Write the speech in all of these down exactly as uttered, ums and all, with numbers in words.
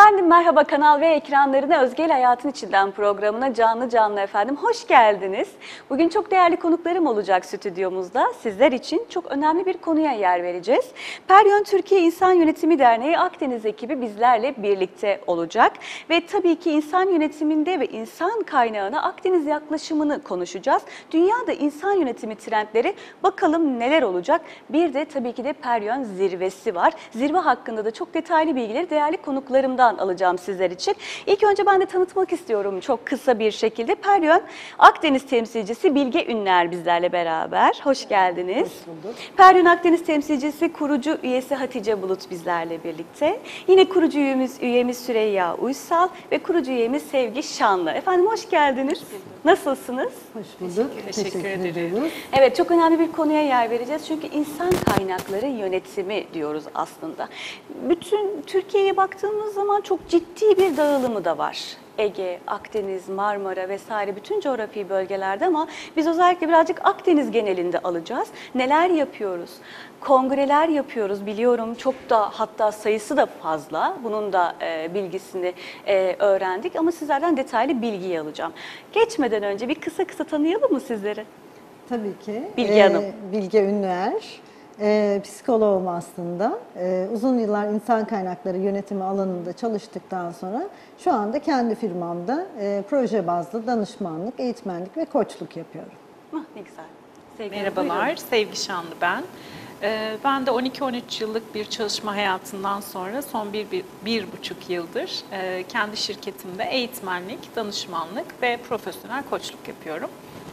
Efendim merhaba, Kanal V ekranlarına Özgel Hayatın İçinden programına canlı canlı efendim hoş geldiniz. Bugün çok değerli konuklarım olacak stüdyomuzda. Sizler için çok önemli bir konuya yer vereceğiz. Peryon Türkiye İnsan Yönetimi Derneği Akdeniz ekibi bizlerle birlikte olacak. Ve tabii ki insan yönetiminde ve insan kaynağına Akdeniz yaklaşımını konuşacağız. Dünyada insan yönetimi trendleri bakalım neler olacak. Bir de tabii ki de Peryon zirvesi var. Zirve hakkında da çok detaylı bilgileri değerli konuklarımdan alacağım sizler için. İlk önce ben de tanıtmak istiyorum çok kısa bir şekilde. Peryon Akdeniz temsilcisi Bilge Ünler bizlerle beraber. Hoş geldiniz. Hoş bulduk. Peryon Akdeniz temsilcisi kurucu üyesi Hatice Bulut bizlerle birlikte. Yine kurucu üyemiz, üyemiz Süreyya Uysal ve kurucu üyemiz Sevgi Şanlı. Efendim hoş geldiniz. Hoş Nasılsınız? Hoş bulduk. Teşekkür, Teşekkür ederim. Evet, çok önemli bir konuya yer vereceğiz. Çünkü insan kaynakları yönetimi diyoruz aslında. Bütün Türkiye'ye baktığımız zaman çok ciddi bir dağılımı da var. Ege, Akdeniz, Marmara vesaire bütün coğrafi bölgelerde ama biz özellikle birazcık Akdeniz genelinde alacağız. Neler yapıyoruz? Kongreler yapıyoruz biliyorum, çok da hatta sayısı da fazla. Bunun da e, bilgisini e, öğrendik ama sizlerden detaylı bilgiyi alacağım. Geçmeden önce bir kısa kısa tanıyalım mı sizleri? Tabii ki. Bilge Hanım. Ee, Bilge Ünler. E, psikoloğum aslında. E, uzun yıllar insan kaynakları yönetimi alanında çalıştıktan sonra şu anda kendi firmamda e, proje bazlı danışmanlık, eğitmenlik ve koçluk yapıyorum. Ah, ne güzel. Sevgili Merhabalar, buyurun. Sevgi Şanlı ben. E, ben de on iki on üç yıllık bir çalışma hayatından sonra son bir, bir, bir buçuk yıldır e, kendi şirketimde eğitmenlik, danışmanlık ve profesyonel koçluk yapıyorum.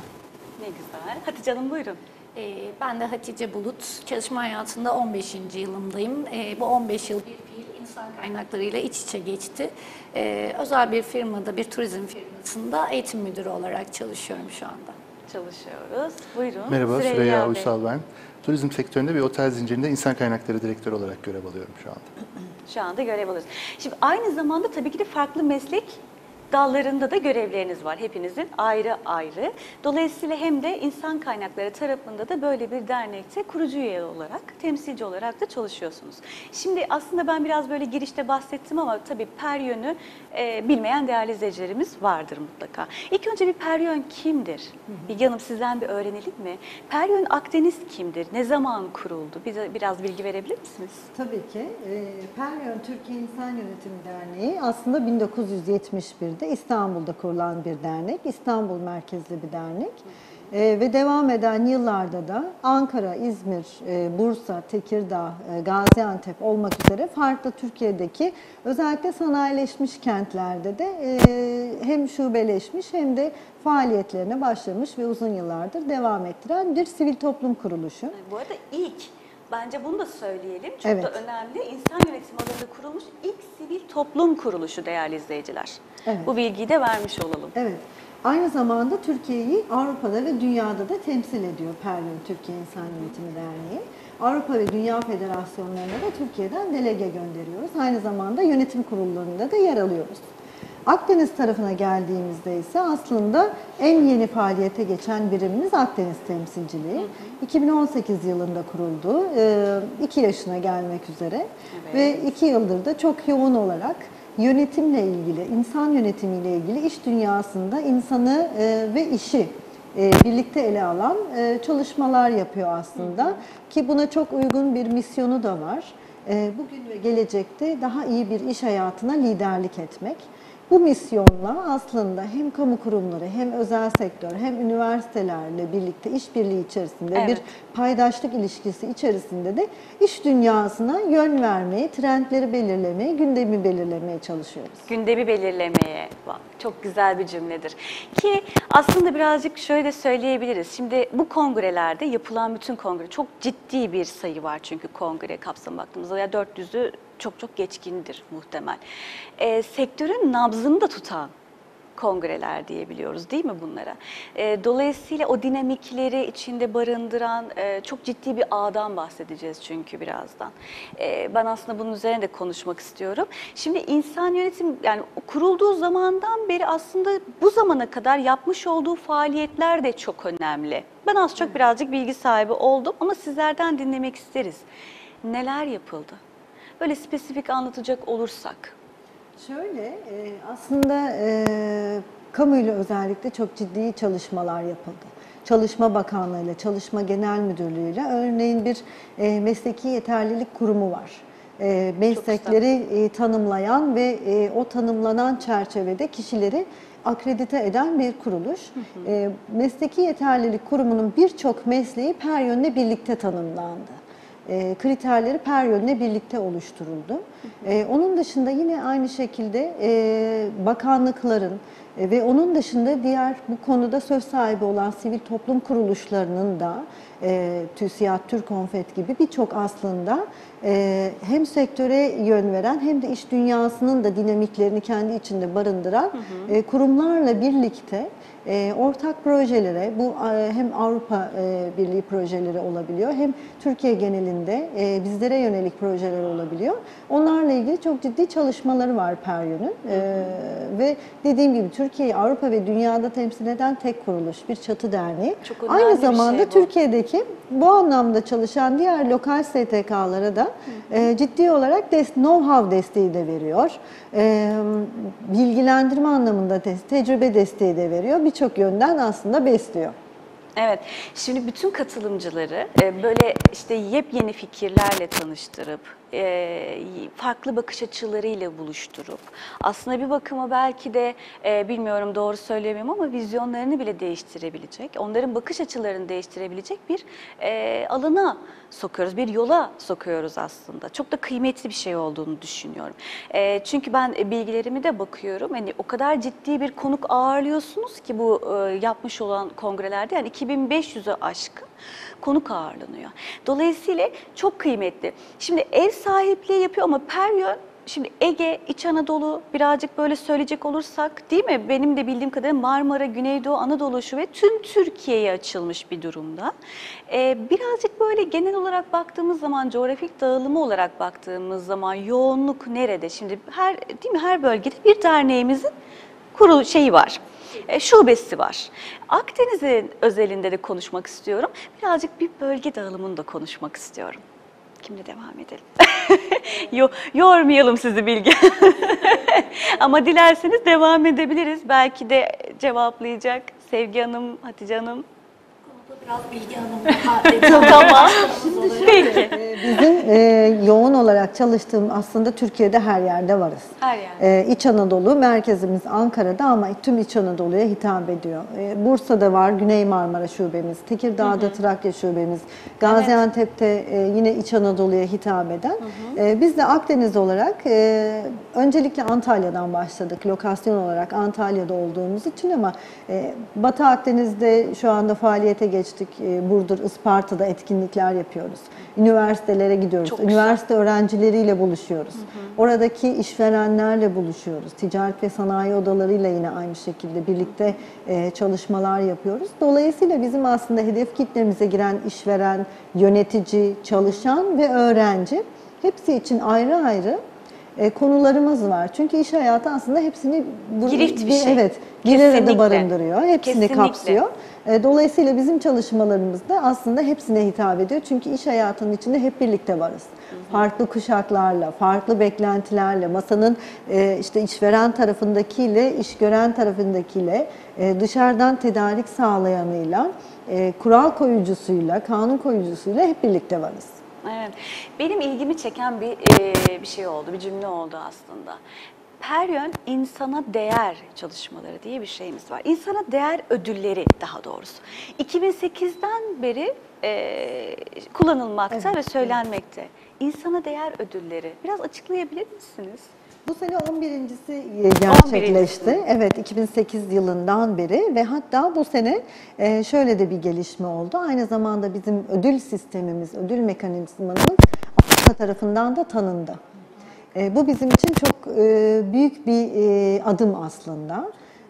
Ne güzel. Hatice Hanım buyurun. Ben de Hatice Bulut, çalışma hayatında on beşinci yılımdayım. Bu on beş yıl bir fiil insan kaynaklarıyla iç içe geçti. Özel bir firmada, bir turizm firmasında eğitim müdürü olarak çalışıyorum şu anda. Çalışıyoruz. Buyurun. Merhaba, Süreyya, Süreyya Uysal ben. Turizm sektöründe bir otel zincirinde insan kaynakları direktörü olarak görev alıyorum şu anda. Şu anda görev alıyoruz. Şimdi aynı zamanda tabii ki de farklı meslek dallarında da görevleriniz var hepinizin ayrı ayrı. Dolayısıyla hem de insan kaynakları tarafında da böyle bir dernekte kurucu üye olarak, temsilci olarak da çalışıyorsunuz. Şimdi aslında ben biraz böyle girişte bahsettim ama tabii Peryon'u e, bilmeyen değerli izleyicilerimiz vardır mutlaka. İlk önce bir Peryon kimdir? Bilge Hanım sizden bir öğrenelim mi? Peryon Akdeniz kimdir? Ne zaman kuruldu? Bize biraz bilgi verebilir misiniz? Tabii ki. E, Peryon Türkiye İnsan Yönetimi Derneği aslında bin dokuz yüz yetmiş bir'de İstanbul'da kurulan bir dernek, İstanbul merkezli bir dernek ee, ve devam eden yıllarda da Ankara, İzmir, e, Bursa, Tekirdağ, e, Gaziantep olmak üzere farklı Türkiye'deki özellikle sanayileşmiş kentlerde de e, hem şubeleşmiş hem de faaliyetlerine başlamış ve uzun yıllardır devam ettiren bir sivil toplum kuruluşu. Bu arada ilk bence bunu da söyleyelim. Çok evet. da önemli. İnsan yönetimi alanında kurulmuş ilk sivil toplum kuruluşu değerli izleyiciler. Evet. Bu bilgiyi de vermiş olalım. Evet. Aynı zamanda Türkiye'yi Avrupa'da ve dünyada da temsil ediyor Peryon Türkiye İnsan Yönetimi Derneği. Avrupa ve Dünya Federasyonlarına da Türkiye'den delege gönderiyoruz. Aynı zamanda yönetim kurullarında da yer alıyoruz. Akdeniz tarafına geldiğimizde ise aslında en yeni faaliyete geçen birimimiz Akdeniz temsilciliği. Hı hı. iki bin on sekiz yılında kuruldu. iki yaşına gelmek üzere. Evet. Ve iki yıldır da çok yoğun olarak yönetimle ilgili, insan yönetimiyle ilgili iş dünyasında insanı ve işi birlikte ele alan çalışmalar yapıyor aslında. Hı hı. Ki buna çok uygun bir misyonu da var. Bugün ve gelecekte daha iyi bir iş hayatına liderlik etmek. Bu misyonla aslında hem kamu kurumları hem özel sektör hem üniversitelerle birlikte işbirliği içerisinde evet. bir paydaşlık ilişkisi içerisinde de iş dünyasına yön vermeye, trendleri belirlemeye, gündemi belirlemeye çalışıyoruz. Gündemi belirlemeye. Çok güzel bir cümledir. Ki aslında birazcık şöyle de söyleyebiliriz. Şimdi bu kongrelerde yapılan bütün kongre çok ciddi bir sayı var çünkü kongre kapsamı baktığımızda ya dört yüzü çok çok geçkindir muhtemel. E, sektörün nabzını da tutan kongreler diyebiliyoruz değil mi bunlara? E, dolayısıyla o dinamikleri içinde barındıran e, çok ciddi bir ağdan bahsedeceğiz çünkü birazdan. E, ben aslında bunun üzerine de konuşmak istiyorum. Şimdi insan yönetim yani kurulduğu zamandan beri aslında bu zamana kadar yapmış olduğu faaliyetler de çok önemli. Ben az çok birazcık bilgi sahibi oldum ama sizlerden dinlemek isteriz. Neler yapıldı? Böyle spesifik anlatacak olursak. Şöyle, e, aslında e, kamuyla özellikle çok ciddi çalışmalar yapıldı. Çalışma Bakanlığı ile, Çalışma Genel Müdürlüğü ile örneğin bir e, mesleki yeterlilik kurumu var. E, meslekleri e, tanımlayan ve e, o tanımlanan çerçevede kişileri akredite eden bir kuruluş. Hı hı. E, mesleki Yeterlilik Kurumu'nun birçok mesleği per yönle birlikte tanımlandı. E, kriterleri per yönle birlikte oluşturuldu. Hı hı. E, onun dışında yine aynı şekilde e, bakanlıkların e, ve onun dışında diğer bu konuda söz sahibi olan sivil toplum kuruluşlarının da e, TÜSİAD, TÜRKONFET gibi birçok aslında e, hem sektöre yön veren hem de iş dünyasının da dinamiklerini kendi içinde barındıran hı hı. E, kurumlarla birlikte E, ortak projelere, bu e, hem Avrupa e, Birliği projeleri olabiliyor, hem Türkiye genelinde e, bizlere yönelik projeler olabiliyor. Onlarla ilgili çok ciddi çalışmaları var Peryon'un. E, ve dediğim gibi Türkiye'yi Avrupa ve dünyada temsil eden tek kuruluş, bir çatı derneği. Çok önemli Aynı bir zamanda şey bu. Türkiye'deki bu anlamda çalışan diğer lokal S T K'lara da e, ciddi olarak know-how desteği de veriyor. E, bilgilendirme anlamında de, tecrübe desteği de veriyor. Birçok yönden aslında besliyor. Evet, şimdi bütün katılımcıları e, böyle işte yepyeni fikirlerle tanıştırıp, e, farklı bakış açılarıyla buluşturup, aslında bir bakıma belki de e, bilmiyorum doğru söylemiyorum ama vizyonlarını bile değiştirebilecek, onların bakış açılarını değiştirebilecek bir e, alana sokuyoruz, bir yola sokuyoruz aslında. Çok da kıymetli bir şey olduğunu düşünüyorum. E, çünkü ben bilgilerimi de bakıyorum, hani o kadar ciddi bir konuk ağırlıyorsunuz ki bu e, yapmış olan kongrelerde, yani iki bin beş yüz'e aşkın konuk ağırlanıyor. Dolayısıyla çok kıymetli. Şimdi ev sahipliği yapıyor ama Peryon, şimdi Ege, İç Anadolu birazcık böyle söyleyecek olursak, değil mi? Benim de bildiğim kadarıyla Marmara, Güneydoğu Anadolu şu ve tüm Türkiye'ye açılmış bir durumda. Ee, birazcık böyle genel olarak baktığımız zaman, coğrafik dağılımı olarak baktığımız zaman yoğunluk nerede? Şimdi her, değil mi? Her bölgede bir derneğimizin kurulu şeyi var. E, şubesi var. Akdeniz'in özelinde de konuşmak istiyorum. Birazcık bir bölge dağılımını da konuşmak istiyorum. Kimle devam edelim? Yo, yormayalım sizi Bilge. Ama dilerseniz devam edebiliriz. Belki de cevaplayacak Sevgi Hanım, Hatice Hanım. Biraz Bilge Hanım'la Tamam. Şimdi Peki. e, bizim e, yoğun olarak çalıştığım aslında Türkiye'de her yerde varız. Her yerde. E, İç Anadolu, merkezimiz Ankara'da ama tüm İç Anadolu'ya hitap ediyor. E, Bursa'da var Güney Marmara şubemiz, Tekirdağ'da hı hı. Trakya şubemiz, Gaziantep'te e, yine İç Anadolu'ya hitap eden. Hı hı. E, biz de Akdeniz olarak e, öncelikle Antalya'dan başladık. Lokasyon olarak Antalya'da olduğumuz için ama e, Batı Akdeniz'de şu anda faaliyete geçtik. Burdur, Isparta'da etkinlikler yapıyoruz. Üniversitelere gidiyoruz. Çok Üniversite güzel. Öğrencileriyle buluşuyoruz. Hı hı. Oradaki işverenlerle buluşuyoruz. Ticaret ve sanayi odalarıyla yine aynı şekilde birlikte çalışmalar yapıyoruz. Dolayısıyla bizim aslında hedef kitlemize giren işveren, yönetici, çalışan ve öğrenci hepsi için ayrı ayrı konularımız var. Çünkü iş hayatı aslında hepsini bu, girift bir şey. Evet, bir arada barındırıyor. Hepsini Kesinlikle. kapsıyor. Dolayısıyla bizim çalışmalarımızda aslında hepsine hitap ediyor. Çünkü iş hayatının içinde hep birlikte varız. Hı hı. Farklı kuşaklarla, farklı beklentilerle, masanın işte işveren tarafındakiyle, iş gören tarafındakiyle, dışarıdan tedarik sağlayanıyla, kural koyucusuyla, kanun koyucusuyla hep birlikte varız. Evet. Benim ilgimi çeken bir bir şey oldu, bir cümle oldu aslında. Peryon insana değer çalışmaları diye bir şeyimiz var. İnsana değer ödülleri daha doğrusu. iki bin sekiz'den beri e, kullanılmakta evet, ve söylenmekte. Evet. İnsana değer ödülleri. Biraz açıklayabilir misiniz? Bu sene on birincisi gerçekleşti. on birincisi Evet, iki bin sekiz yılından beri ve hatta bu sene şöyle de bir gelişme oldu. Aynı zamanda bizim ödül sistemimiz, ödül mekanizmamız Avrupa tarafından da tanındı. Bu bizim için çok büyük bir adım aslında.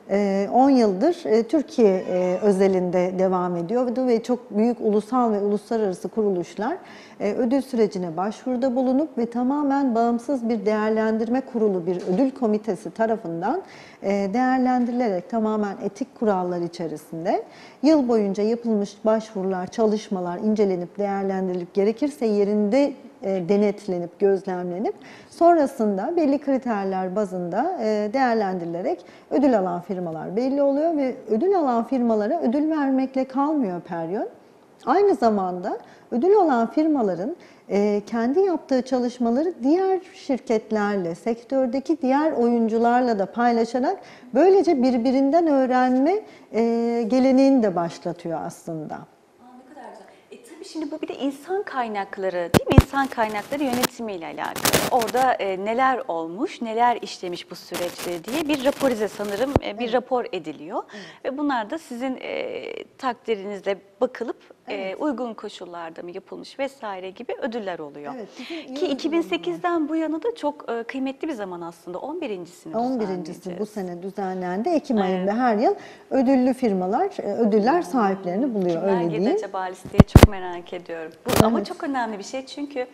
on yıldır Türkiye özelinde devam ediyor ve çok büyük ulusal ve uluslararası kuruluşlar ödül sürecine başvuruda bulunup ve tamamen bağımsız bir değerlendirme kurulu, bir ödül komitesi tarafından e, değerlendirilerek tamamen etik kurallar içerisinde yıl boyunca yapılmış başvurular, çalışmalar incelenip değerlendirilip gerekirse yerinde e, denetlenip, gözlemlenip sonrasında belli kriterler bazında e, değerlendirilerek ödül alan firmalar belli oluyor ve ödül alan firmalara ödül vermekle kalmıyor Peryon. Aynı zamanda ödül alan firmaların e, kendi yaptığı çalışmaları diğer şirketlerle, sektördeki diğer oyuncularla da paylaşarak böylece birbirinden öğrenme e, geleneğini de başlatıyor aslında. Ne kadar güzel. E tabii şimdi bu bir de insan kaynakları değil mi? İnsan kaynakları yönetimiyle alakalı. Orada e, neler olmuş, neler işlemiş bu süreçte diye bir raporize sanırım e, bir evet. rapor ediliyor. Evet. Ve bunlar da sizin e, takdirinizle bakılıp evet. e, uygun koşullarda mı yapılmış vesaire gibi ödüller oluyor. Evet, ki iki bin sekizden bu yana da çok e, kıymetli bir zaman aslında. on birincisini on birincisi bu sene düzenlendi. Ekim evet. ayında her yıl ödüllü firmalar ödüller sahiplerini buluyor. Kimler öyle girdi diyeyim. acaba listeye çok merak ediyorum. Bu evet. ama çok önemli bir şey çünkü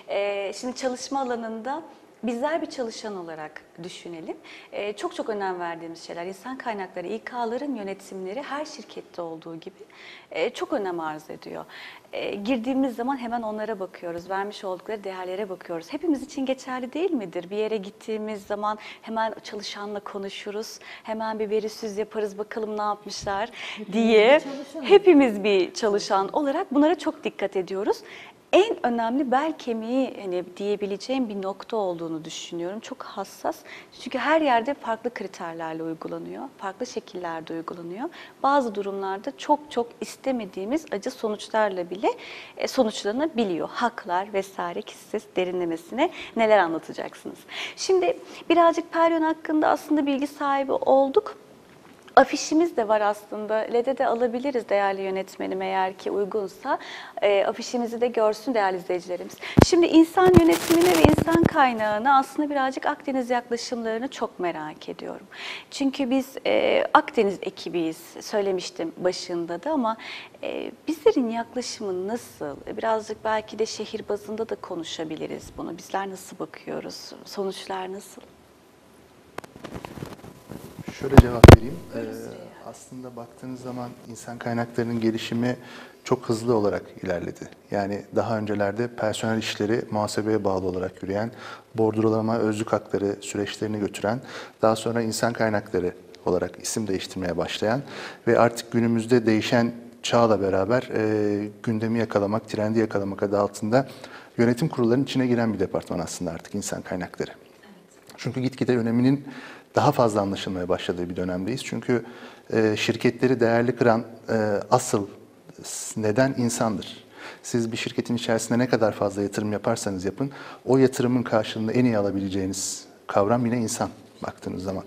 e, şimdi çalışma alanında bizler bir çalışan olarak düşünelim. Ee, çok çok önem verdiğimiz şeyler, insan kaynakları, İK'ların yönetimleri her şirkette olduğu gibi e, çok önem arz ediyor. E, girdiğimiz zaman hemen onlara bakıyoruz, vermiş oldukları değerlere bakıyoruz. Hepimiz için geçerli değil midir? Bir yere gittiğimiz zaman hemen çalışanla konuşuruz, hemen bir veri süz yaparız, bakalım ne yapmışlar diye. Hepimiz bir çalışan olarak bunlara çok dikkat ediyoruz. En önemli bel kemiği hani diyebileceğim bir nokta olduğunu düşünüyorum. Çok hassas. Çünkü her yerde farklı kriterlerle uygulanıyor. Farklı şekillerde uygulanıyor. Bazı durumlarda çok çok istemediğimiz acı sonuçlarla bile sonuçlanabiliyor. Haklar vesaire ki siz derinlemesine neler anlatacaksınız. Şimdi birazcık Peryon hakkında aslında bilgi sahibi olduk. Afişimiz de var aslında. L E D'e de alabiliriz değerli yönetmenim eğer ki uygunsa. E, afişimizi de görsün değerli izleyicilerimiz. Şimdi insan yönetimine ve insan kaynağına aslında birazcık Akdeniz yaklaşımlarını çok merak ediyorum. Çünkü biz e, Akdeniz ekibiyiz, söylemiştim başında da ama e, bizlerin yaklaşımı nasıl? Birazcık belki de şehir bazında da konuşabiliriz bunu. Bizler nasıl bakıyoruz? Sonuçlar nasıl? Şöyle cevap vereyim. Ee, aslında baktığınız zaman insan kaynaklarının gelişimi çok hızlı olarak ilerledi. Yani daha öncelerde personel işleri muhasebeye bağlı olarak yürüyen, bordrolama, özlük hakları süreçlerini götüren, daha sonra insan kaynakları olarak isim değiştirmeye başlayan ve artık günümüzde değişen çağla beraber e, gündemi yakalamak, trendi yakalamak adı altında yönetim kurullarının içine giren bir departman aslında artık insan kaynakları. Çünkü gitgide öneminin daha fazla anlaşılmaya başladığı bir dönemdeyiz. Çünkü e, şirketleri değerli kıran e, asıl neden insandır. Siz bir şirketin içerisinde ne kadar fazla yatırım yaparsanız yapın, o yatırımın karşılığında en iyi alabileceğiniz kavram yine insan baktığınız zaman.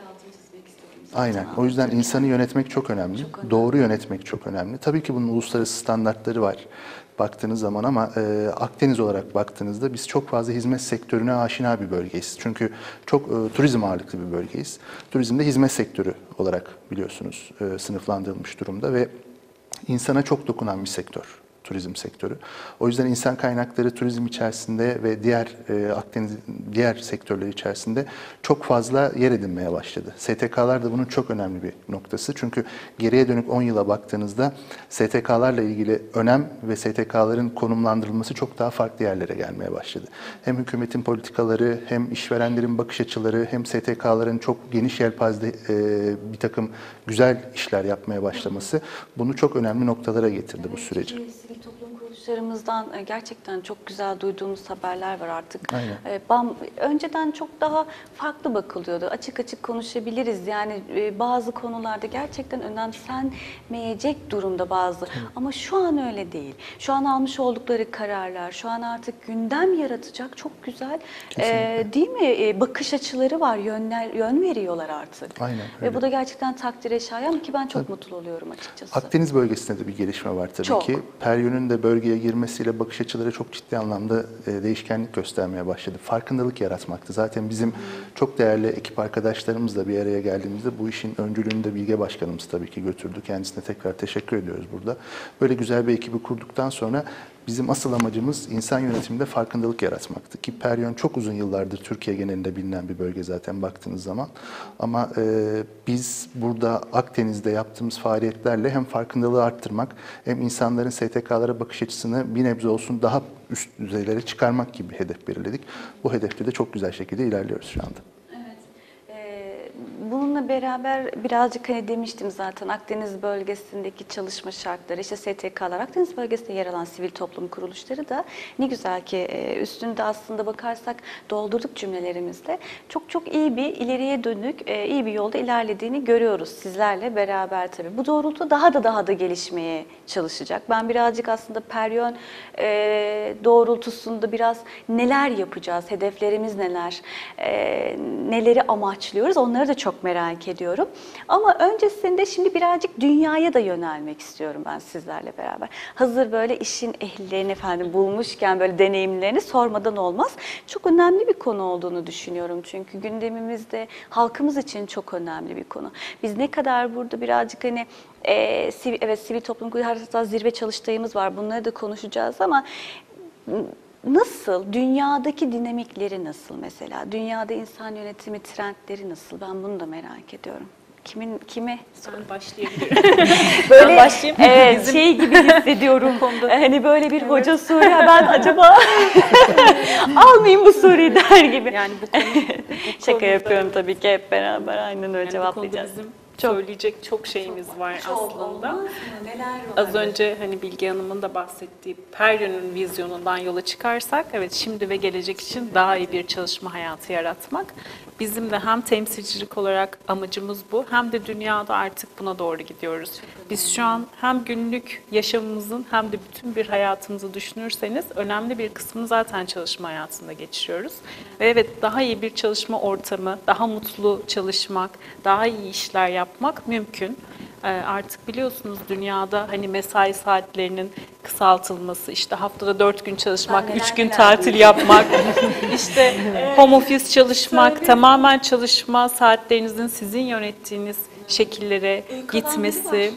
Aynen. O yüzden insanı yönetmek çok önemli. Çok önemli. Doğru yönetmek çok önemli. Tabii ki bunun uluslararası standartları var baktığınız zaman ama e, Akdeniz olarak baktığınızda biz çok fazla hizmet sektörüne aşina bir bölgeyiz. Çünkü çok e, turizm ağırlıklı bir bölgeyiz. Turizmde hizmet sektörü olarak biliyorsunuz e, sınıflandırılmış durumda ve insana çok dokunan bir sektör. Turizm sektörü. O yüzden insan kaynakları turizm içerisinde ve diğer e, Akdeniz diğer sektörler içerisinde çok fazla yer edinmeye başladı. S T K'lar da bunun çok önemli bir noktası. Çünkü geriye dönük on yıla baktığınızda S T K'larla ilgili önem ve S T K'ların konumlandırılması çok daha farklı yerlere gelmeye başladı. Hem hükümetin politikaları, hem işverenlerin bakış açıları, hem S T K'ların çok geniş yelpazede e, bir takım güzel işler yapmaya başlaması bunu çok önemli noktalara getirdi bu süreci. Sivil toplum kuruluşlarımızdan gerçekten çok güzel duyduğumuz haberler var artık. Aynen. Bam, önceden çok daha farklı bakılıyordu. Açık açık konuşabiliriz. Yani bazı konularda gerçekten önemsenmeyecek durumda bazı. Hı. Ama şu an öyle değil. Şu an almış oldukları kararlar, şu an artık gündem yaratacak çok güzel e, değil mi? Bakış açıları var, yönler, yön veriyorlar artık. Aynen, Ve öyle. bu da gerçekten takdire şayan ki ben çok tabii. mutlu oluyorum açıkçası. Akdeniz bölgesinde de bir gelişme var tabii çok. ki. Peryon'un da bölgeye girmesiyle bakış açıları çok ciddi anlamda e, değişkenlik göstermeye başladı. Farkındalık yaratmaktı. Zaten bizim hmm. çok değerli ekip arkadaşlarımızla bir araya geldiğimizde bu işin öncülüğünü de Bilge Başkanımız tabii ki götürdü. Kendisine tekrar teşekkür ediyoruz burada. Böyle güzel bir ekibi kurduktan sonra bizim asıl amacımız insan yönetiminde farkındalık yaratmaktı. Ki Peryon çok uzun yıllardır Türkiye genelinde bilinen bir bölge zaten baktığınız zaman. Ama e, biz burada Akdeniz'de yaptığımız faaliyetlerle hem farkındalığı arttırmak hem insanların S T K'lara bakış açısını bir nebze olsun daha üst düzeylere çıkarmak gibi bir hedef belirledik. Bu hedefte de çok güzel şekilde ilerliyoruz şu anda. Bununla beraber birazcık hani demiştim zaten Akdeniz bölgesindeki çalışma şartları, işte S T K'lar, Akdeniz bölgesinde yer alan sivil toplum kuruluşları da ne güzel ki üstünde aslında bakarsak doldurduk cümlelerimizde. Çok çok iyi bir ileriye dönük, iyi bir yolda ilerlediğini görüyoruz sizlerle beraber tabii. Bu doğrultuda daha da daha da gelişmeye çalışacak. Ben birazcık aslında Peryon doğrultusunda biraz neler yapacağız, hedeflerimiz neler, neleri amaçlıyoruz onları da çok merak ediyorum. Ama öncesinde şimdi birazcık dünyaya da yönelmek istiyorum ben sizlerle beraber. Hazır böyle işin ehlilerini efendim bulmuşken böyle deneyimlerini sormadan olmaz. Çok önemli bir konu olduğunu düşünüyorum çünkü gündemimizde halkımız için çok önemli bir konu. Biz ne kadar burada birazcık hani e, sivil, evet sivil toplum hatta zirve çalıştayımız var. Bunları da konuşacağız ama nasıl? Dünyadaki dinamikleri nasıl mesela? Dünyada insan yönetimi trendleri nasıl? Ben bunu da merak ediyorum. Kimin kime? Ben başlayabilirim. Böyle ben başlayayım. Evet, Bizim... şey gibi hissediyorum. Hani böyle bir evet. hoca soruyor. Ben acaba almayayım bu soruyu der gibi. Yani bu konu bu şaka yapıyorum tabii ki hep beraber aynen öyle yani cevaplayacağız. Çok. Söyleyecek çok şeyimiz çok var, var aslında. Neler var? Az önce hani Bilge Hanım'ın da bahsettiği Peryon'un vizyonundan yola çıkarsak, evet şimdi ve gelecek için daha iyi bir çalışma hayatı yaratmak. Bizim de hem temsilcilik olarak amacımız bu, hem de dünyada artık buna doğru gidiyoruz. Biz şu an hem günlük yaşamımızın hem de bütün bir hayatımızı düşünürseniz önemli bir kısmını zaten çalışma hayatında geçiriyoruz. Ve evet daha iyi bir çalışma ortamı, daha mutlu çalışmak, daha iyi işler yapmak mümkün. Artık biliyorsunuz dünyada hani mesai saatlerinin kısaltılması, işte haftada dört gün çalışmak, neler, üç gün neler tatil yapmak, işte evet. home office çalışmak, tabii. tamamen çalışma saatlerinizin sizin yönettiğiniz şekillere gitmesi.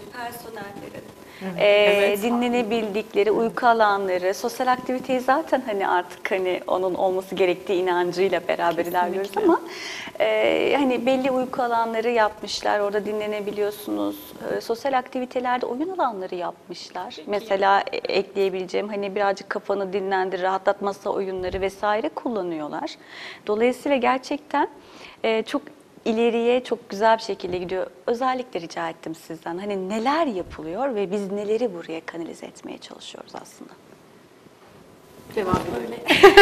Ee, evet. Dinlenebildikleri, uyku alanları, sosyal aktiviteyi zaten hani artık hani onun olması gerektiği inancıyla beraber ilerliyoruz ama e, hani belli uyku alanları yapmışlar, orada dinlenebiliyorsunuz. E, sosyal aktivitelerde oyun alanları yapmışlar. Peki. Mesela e, ekleyebileceğim hani birazcık kafanı dinlendir, rahatlat masa oyunları vesaire kullanıyorlar. Dolayısıyla gerçekten e, çok ileriye çok güzel bir şekilde gidiyor. Özellikle rica ettim sizden. Hani neler yapılıyor ve biz neleri buraya kanalize etmeye çalışıyoruz aslında. Devam edelim.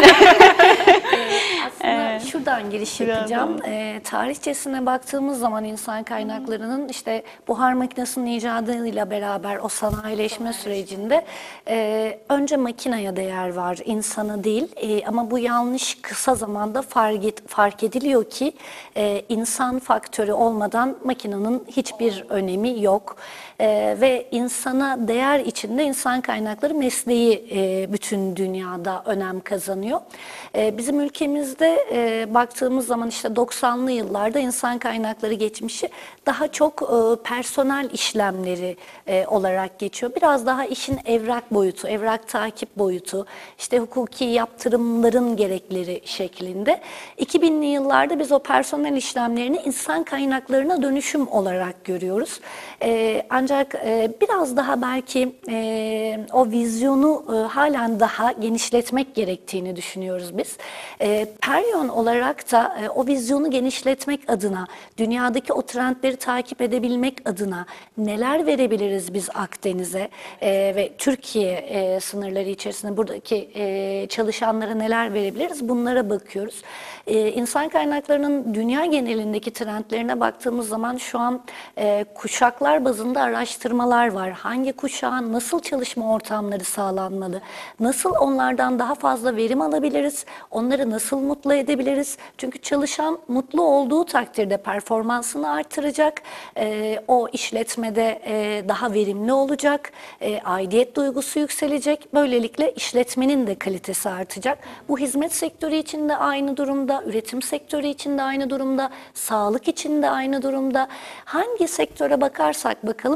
Aslında evet. şuradan giriş yapacağım. E, tarihçesine baktığımız zaman insan kaynaklarının işte buhar makinesinin icadıyla beraber o sanayileşme sürecinde e, önce makineye değer var, insana değil. E, ama bu yanlış kısa zamanda fark, et, fark ediliyor ki e, insan faktörü olmadan makinenin hiçbir önemi yok. E, ve insana değer içinde insan kaynakları mesleği e, bütün dünyada önem kazanıyor. E, bizim ülkemizde e, baktığımız zaman işte doksanlı yıllarda insan kaynakları geçmişi daha çok e, personel işlemleri e, olarak geçiyor. Biraz daha işin evrak boyutu, evrak takip boyutu, işte hukuki yaptırımların gerekleri şeklinde. iki binli yıllarda biz o personel işlemlerini insan kaynaklarına dönüşüm olarak görüyoruz. E, ancak e, biraz daha belki e, o vizyonu e, halen daha genişletmek gerektiğini düşünüyoruz biz. E, Peryon olarak da e, o vizyonu genişletmek adına, dünyadaki o trendleri takip edebilmek adına neler verebiliriz biz Akdeniz'e e, ve Türkiye e, sınırları içerisinde buradaki e, çalışanlara neler verebiliriz? Bunlara bakıyoruz. E, insan kaynaklarının dünya genelindeki trendlerine baktığımız zaman şu an e, kuşaklar bazında araştırmalar var. Hangi kuşağın nasıl çalışma ortamları sağlanmalı? Nasıl onlardan daha fazla verim alabiliriz? Onları nasıl mutlu edebiliriz? Çünkü çalışan mutlu olduğu takdirde performansını artıracak. E, o işletmede e, daha verimli olacak. E, aidiyet duygusu yükselecek. Böylelikle işletmenin de kalitesi artacak. Bu hizmet sektörü için de aynı durumda, üretim sektörü için de aynı durumda, sağlık için de aynı durumda. Hangi sektöre bakarsak bakalım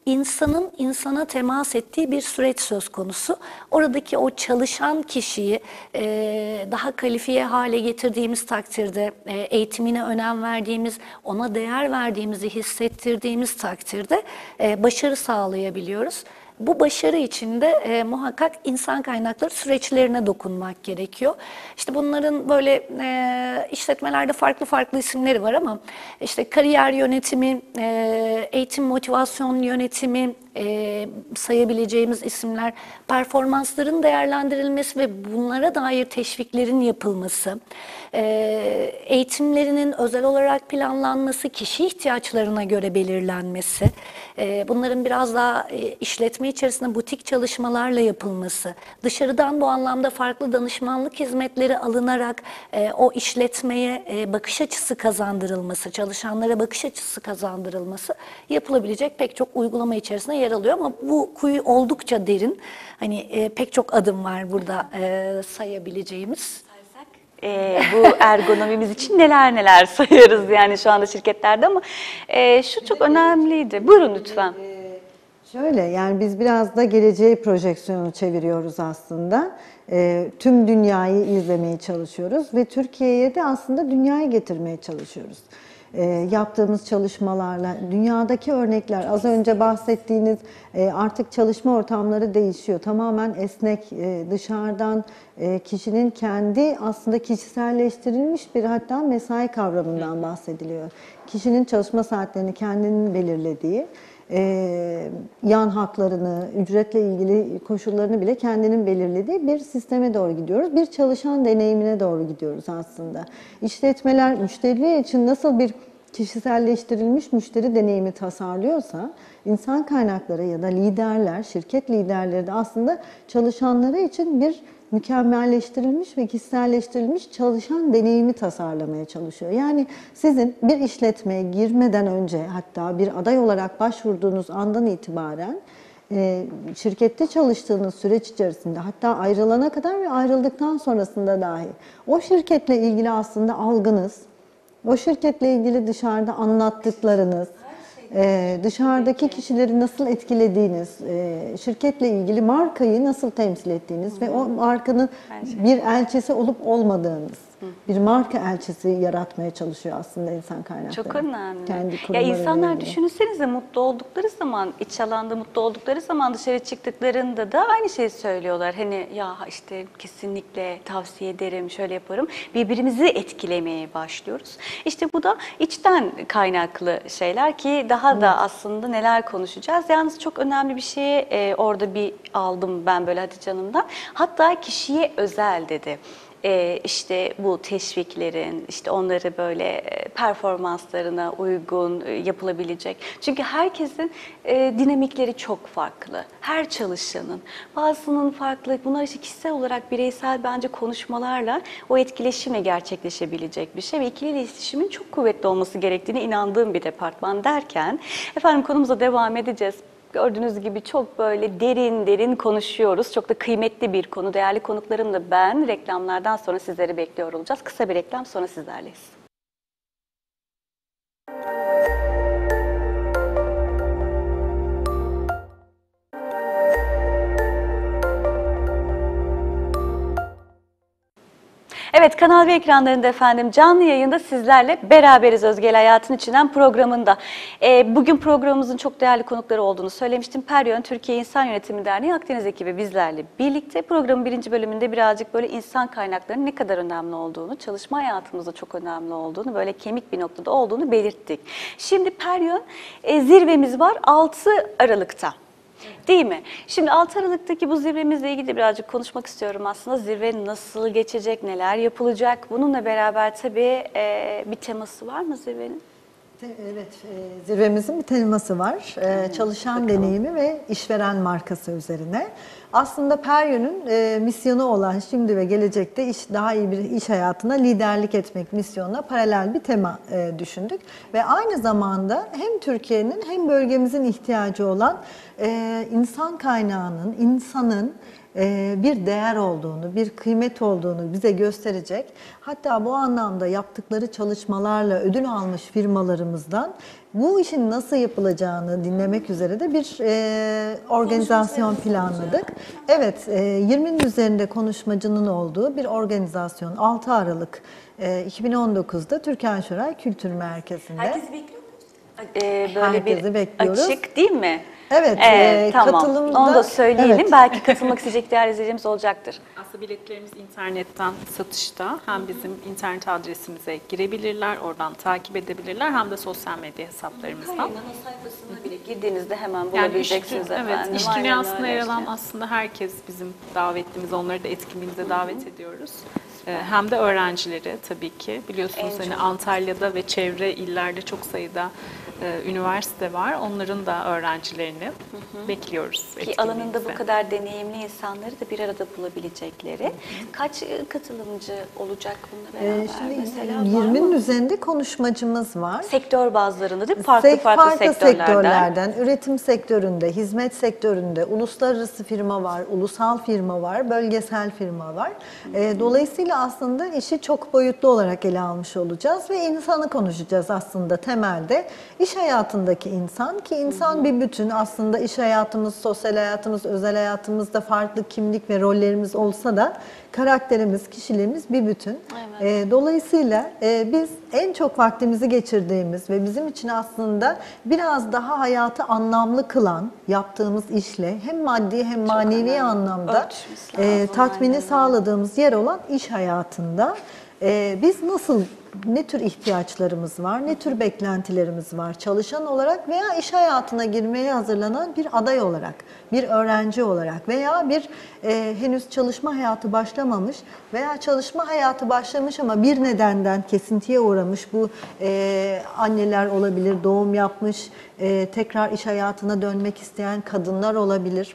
insanın insana temas ettiği bir süreç söz konusu. Oradaki o çalışan kişiyi e, daha kalifiye hale getirdiğimiz takdirde, e, eğitimine önem verdiğimiz, ona değer verdiğimizi hissettirdiğimiz takdirde e, başarı sağlayabiliyoruz. Bu başarı için de e, muhakkak insan kaynakları süreçlerine dokunmak gerekiyor. İşte bunların böyle e, işletmelerde farklı farklı isimleri var ama işte kariyer yönetimi, e, eğitim motivasyon yönetimi e, sayabileceğimiz isimler, performansların değerlendirilmesi ve bunlara dair teşviklerin yapılması, e, eğitimlerinin özel olarak planlanması, kişi ihtiyaçlarına göre belirlenmesi, e, bunların biraz daha e, işletme içerisinde butik çalışmalarla yapılması, dışarıdan bu anlamda farklı danışmanlık hizmetleri alınarak e, o işletmeye e, bakış açısı kazandırılması, çalışanlara bakış açısı kazandırılması yapılabilecek pek çok uygulama içerisinde yer alıyor ama bu kuyu oldukça derin. Hani e, pek çok adım var burada e, sayabileceğimiz. E, bu ergonomimiz için neler neler sayarız yani şu anda şirketlerde ama e, şu çok önemliydi. Buyurun lütfen. Şöyle, yani biz biraz da geleceği projeksiyonu çeviriyoruz aslında. E, tüm dünyayı izlemeye çalışıyoruz ve Türkiye'ye de aslında dünyayı getirmeye çalışıyoruz. E, yaptığımız çalışmalarla, dünyadaki örnekler, az önce bahsettiğiniz e, artık çalışma ortamları değişiyor. Tamamen esnek, e, dışarıdan e, kişinin kendi aslında kişiselleştirilmiş bir hatta mesai kavramından bahsediliyor. Kişinin çalışma saatlerini kendinin belirlediği, Ee, yan haklarını, ücretle ilgili koşullarını bile kendinin belirlediği bir sisteme doğru gidiyoruz. Bir çalışan deneyimine doğru gidiyoruz aslında. İşletmeler müşteriler için nasıl bir kişiselleştirilmiş müşteri deneyimi tasarlıyorsa, insan kaynakları ya da liderler, şirket liderleri de aslında çalışanları için bir mükemmelleştirilmiş ve kişiselleştirilmiş çalışan deneyimi tasarlamaya çalışıyor. Yani sizin bir işletmeye girmeden önce, hatta bir aday olarak başvurduğunuz andan itibaren şirkette çalıştığınız süreç içerisinde, hatta ayrılana kadar ve ayrıldıktan sonrasında dahi o şirketle ilgili aslında algınız, o şirketle ilgili dışarıda anlattıklarınız, Ee, dışarıdaki kişileri nasıl etkilediğiniz, e, şirketle ilgili markayı nasıl temsil ettiğiniz ve o markanın bir elçisi olup olmadığınız, bir marka elçisi yaratmaya çalışıyor aslında insan kaynakları. Çok önemli. Kendi ya insanlar ilgili. düşünsenize mutlu oldukları zaman, iç alanda mutlu oldukları zaman dışarı çıktıklarında da aynı şeyi söylüyorlar. Hani ya işte kesinlikle tavsiye ederim, şöyle yaparım. Birbirimizi etkilemeye başlıyoruz. İşte bu da içten kaynaklı şeyler ki daha da aslında neler konuşacağız. Yalnız çok önemli bir şeyi e, orada bir aldım ben böyle Hatice Hanım'dan. Hatta kişiye özel dedi. Ee, işte bu teşviklerin, işte onları böyle performanslarına uygun yapılabilecek. Çünkü herkesin e, dinamikleri çok farklı. Her çalışanın, bazısının farklı, bunlar işte kişisel olarak bireysel bence konuşmalarla o etkileşimle gerçekleşebilecek bir şey ve ikili iletişimin çok kuvvetli olması gerektiğine inandığım bir departman derken, efendim konumuza devam edeceğiz. Gördüğünüz gibi çok böyle derin derin konuşuyoruz. Çok da kıymetli bir konu. Değerli konuklarımla ben reklamlardan sonra sizleri bekliyor olacağız. Kısa bir reklam sonra sizlerleyiz. Evet, Kanal V ekranlarında efendim canlı yayında sizlerle beraberiz Özgel Hayatın İçinden programında. E, bugün programımızın çok değerli konukları olduğunu söylemiştim. Peryon Türkiye İnsan Yönetimi Derneği Akdeniz ekibi bizlerle birlikte. Programın birinci bölümünde birazcık böyle insan kaynaklarının ne kadar önemli olduğunu, çalışma hayatımızda çok önemli olduğunu, böyle kemik bir noktada olduğunu belirttik. Şimdi Peryon e, zirvemiz var altı Aralık'ta. Değil mi? Şimdi altı Aralık'taki bu zirvemizle ilgili birazcık konuşmak istiyorum aslında. Zirve nasıl geçecek, neler yapılacak? Bununla beraber tabii e, bir teması var mı zirvenin? Evet, e, zirvemizin bir teması var. E, çalışan bakalım. Deneyimi ve işveren markası üzerine. Aslında Peryon'un e, misyonu olan şimdi ve gelecekte iş, daha iyi bir iş hayatına liderlik etmek misyonuna paralel bir tema e, düşündük. Ve aynı zamanda hem Türkiye'nin hem bölgemizin ihtiyacı olan e, insan kaynağının, insanın e, bir değer olduğunu, bir kıymet olduğunu bize gösterecek. Hatta bu anlamda yaptıkları çalışmalarla ödül almış firmalarımızdan bu işin nasıl yapılacağını dinlemek üzere de bir e, organizasyon planladık. Evet, e, yirminin üzerinde konuşmacının olduğu bir organizasyon altı Aralık e, iki bin on dokuz'da Türkan Şoray Kültür Merkezi'nde. Herkesi bekliyor muyuz? Ee, böyle Herkesi bir bekliyoruz. açık değil mi? Evet, Ee, e, tamam. katılımda... Onu da söyleyelim. Evet. Belki katılmak isteyecek değerli izleyicilerimiz olacaktır. Aslında biletlerimiz internetten satışta. Hem bizim internet adresimize girebilirler, oradan takip edebilirler, hem de sosyal medya hesaplarımızdan. Kaynana sayfasına bile girdiğinizde hemen Yani iş, bulabileceksiniz evet, efendim. iş Aynen dünyasında öyle yer alan işte. aslında herkes bizim davetlimiz. Onları da etkinliğimize davet ediyoruz. Ee, Hem de öğrencileri tabii ki. Biliyorsunuz En hani çok. Antalya'da ve çevre illerde çok sayıda e, üniversite var. Onların da öğrencilerini bekliyoruz Ki alanında bu etkinliğimize. kadar deneyimli insanları da bir arada bulabilecekleri. Kaç e, katılımcı olacak bununla beraber E, şimdi mesela? var yirminin mı? üzerinde konuşmacımız var. Sektör bazlarında değil mi? Farklı Sek- farklı, sektörlerden. sektörlerden, üretim sektöründe, hizmet sektöründe, uluslararası firma var, ulusal firma var, bölgesel firma var. E, dolayısıyla aslında işi çok boyutlu olarak ele almış olacağız ve insanı konuşacağız aslında temelde. İş hayatındaki insan ki insan bir bütün, aslında iş hayatımız, sosyal hayatımız, özel hayatımızda farklı kimlik ve rollerimiz olsa da karakterimiz, kişiliğimiz bir bütün. Evet. E, dolayısıyla e, biz en çok vaktimizi geçirdiğimiz ve bizim için aslında biraz daha hayatı anlamlı kılan yaptığımız işle hem maddi hem manevi önemli. anlamda Örtüşmesi e, lazım, tatmini aynen öyle. sağladığımız yer olan iş hayatında e, biz nasıl, ne tür ihtiyaçlarımız var, ne tür beklentilerimiz var çalışan olarak veya iş hayatına girmeye hazırlanan bir aday olarak, bir öğrenci olarak veya bir e, henüz çalışma hayatı başlamamış veya çalışma hayatı başlamış ama bir nedenden kesintiye uğramış, bu e, anneler olabilir, doğum yapmış, e, tekrar iş hayatına dönmek isteyen kadınlar olabilir.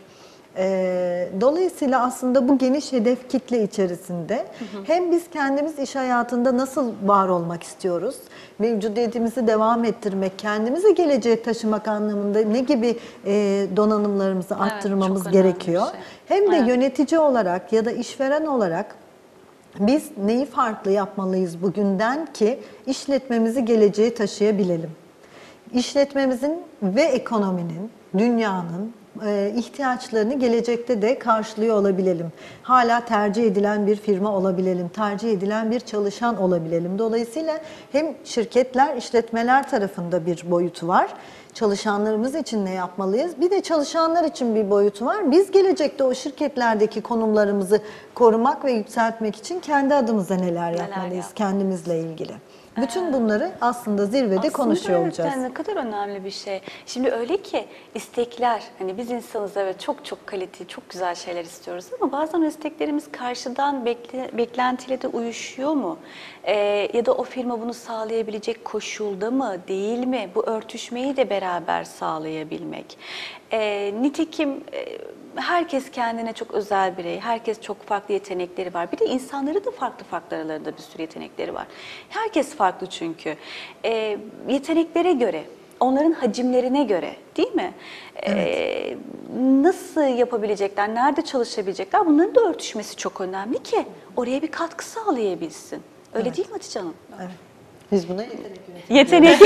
Ee, dolayısıyla aslında bu geniş hedef kitle içerisinde hı hı. hem biz kendimiz iş hayatında nasıl var olmak istiyoruz, mevcudiyetimizi devam ettirmek, kendimizi geleceğe taşımak anlamında ne gibi e, donanımlarımızı Evet, arttırmamız çok önemli bir gerekiyor. şey. Hem de Evet. yönetici olarak ya da işveren olarak biz neyi farklı yapmalıyız bugünden ki işletmemizi geleceğe taşıyabilelim. İşletmemizin ve ekonominin, dünyanın e, ihtiyaçlarını gelecekte de karşılıyor olabilelim. Hala tercih edilen bir firma olabilelim, tercih edilen bir çalışan olabilelim. Dolayısıyla hem şirketler, işletmeler tarafında bir boyutu var. Çalışanlarımız için ne yapmalıyız? Bir de çalışanlar için bir boyutu var. Biz gelecekte o şirketlerdeki konumlarımızı korumak ve yükseltmek için kendi adımıza neler yapmalıyız yap- kendimizle ilgili. Bütün bunları aslında zirvede Aslında konuşuyor evet, olacağız. yani ne kadar önemli bir şey. Şimdi öyle ki istekler, hani biz insanız evet çok çok kaliteli, çok güzel şeyler istiyoruz ama bazen o isteklerimiz karşıdan bekle, beklentiyle de uyuşuyor mu? Ee, ya da o firma bunu sağlayabilecek koşulda mı, değil mi? Bu örtüşmeyi de beraber sağlayabilmek. Ee, nitekim e, herkes kendine çok özel birey, herkes çok farklı yetenekleri var. Bir de insanların da farklı farklı aralarında bir sürü yetenekleri var. Herkes farklı çünkü. Ee, yeteneklere göre, onların hacimlerine göre değil mi? Evet. Ee, nasıl yapabilecekler, nerede çalışabilecekler bunların da örtüşmesi çok önemli ki oraya bir katkı sağlayabilsin. Öyle Evet. değil mi Hatice Hanım? Evet. Biz buna yetenek yönetimi. Yetenek,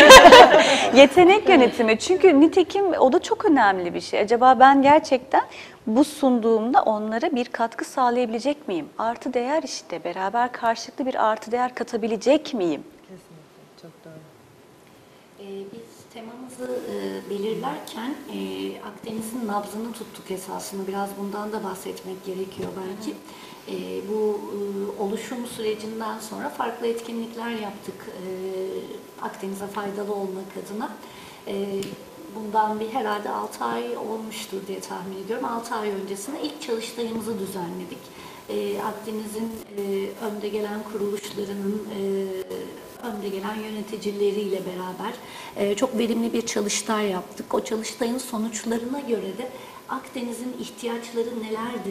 yetenek yönetimi. Çünkü nitekim o da çok önemli bir şey. Acaba ben gerçekten bu sunduğumda onlara bir katkı sağlayabilecek miyim? Artı değer işte. Beraber karşılıklı bir artı değer katabilecek miyim? Kesinlikle, çok doğru. Ee, biz temamızı e, belirlerken e, Akdeniz'in nabzını tuttuk esasında. Biraz bundan da bahsetmek gerekiyor belki. E, bu e, oluşum sürecinden sonra farklı etkinlikler yaptık e, Akdeniz'e faydalı olmak adına. E, bundan bir herhalde altı ay olmuştur diye tahmin ediyorum. altı ay öncesinde ilk çalıştayımızı düzenledik. E, Akdeniz'in e, önde gelen kuruluşlarının e, önde gelen yöneticileriyle beraber e, çok verimli bir çalıştay yaptık. O çalıştayın sonuçlarına göre de Akdeniz'in ihtiyaçları nelerdir?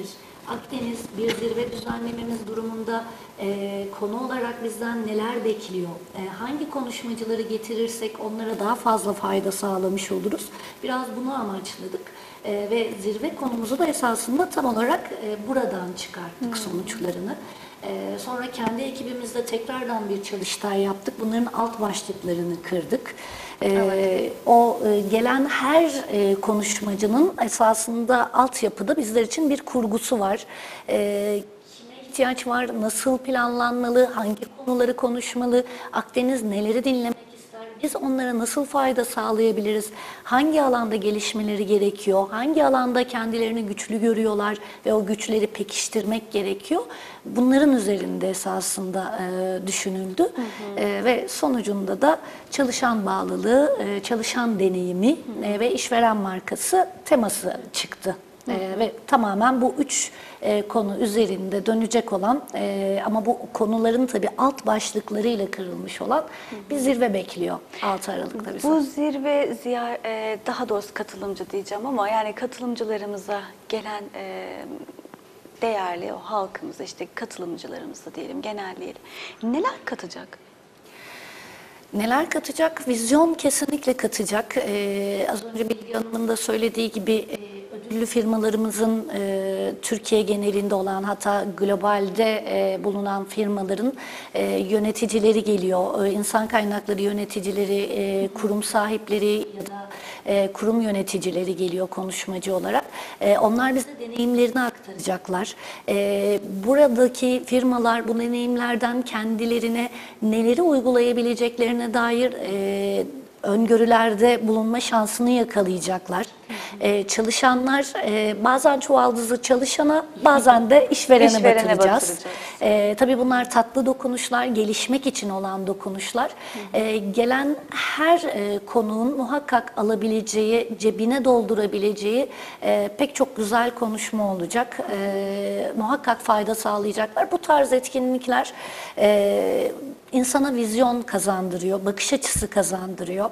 Akdeniz bir zirve düzenlememiz durumunda e, konu olarak bizden neler bekliyor? E, hangi konuşmacıları getirirsek onlara daha fazla fayda sağlamış oluruz? Biraz bunu amaçladık. E, ve zirve konumuzu da esasında tam olarak e, buradan çıkarttık hmm. sonuçlarını. E, sonra kendi ekibimizde tekrardan bir çalıştay yaptık. Bunların alt başlıklarını kırdık. E, evet. O e, gelen her e, konuşmacının esasında altyapıda bizler için bir kurgusu var. E, ihtiyaç var, nasıl planlanmalı, hangi konuları konuşmalı, Akdeniz neleri dinlemek ister, biz onlara nasıl fayda sağlayabiliriz, hangi alanda gelişmeleri gerekiyor, hangi alanda kendilerini güçlü görüyorlar ve o güçleri pekiştirmek gerekiyor. Bunların üzerinde esasında e, düşünüldü. Hı hı. E, ve sonucunda da çalışan bağlılığı, e, çalışan deneyimi hı hı. E, ve işveren markası teması çıktı. Ee, ve tamamen bu üç e, konu üzerinde dönecek olan e, ama bu konuların tabii alt başlıklarıyla kırılmış olan bir zirve bekliyor altı Aralık'ta bize. Bu zirve ziyar, e, daha doğrusu katılımcı diyeceğim ama yani katılımcılarımıza gelen e, değerli o halkımıza, işte katılımcılarımıza diyelim, genelleyelim. Neler katacak? Neler katacak? Vizyon kesinlikle katacak. Ee, az önce Bilge Hanım'ın da söylediği gibi e, ödüllü firmalarımızın e, Türkiye genelinde olan, hatta globalde e, bulunan firmaların e, yöneticileri geliyor. E, insan kaynakları yöneticileri, e, kurum sahipleri ya da e, kurum yöneticileri geliyor konuşmacı olarak. E, onlar bize deneyimlerini aktaracaklar. E, buradaki firmalar bu deneyimlerden kendilerine neleri uygulayabileceklerine dair e, öngörülerde bulunma şansını yakalayacaklar. Ee, çalışanlar e, bazen çuvaldızı çalışana, bazen de işverene, işverene batıracağız. batıracağız. Ee, tabii bunlar tatlı dokunuşlar, gelişmek için olan dokunuşlar. Ee, gelen her e, konuğun muhakkak alabileceği, cebine doldurabileceği e, pek çok güzel konuşma olacak. E, muhakkak fayda sağlayacaklar. Bu tarz etkinlikler e, insana vizyon kazandırıyor, bakış açısı kazandırıyor.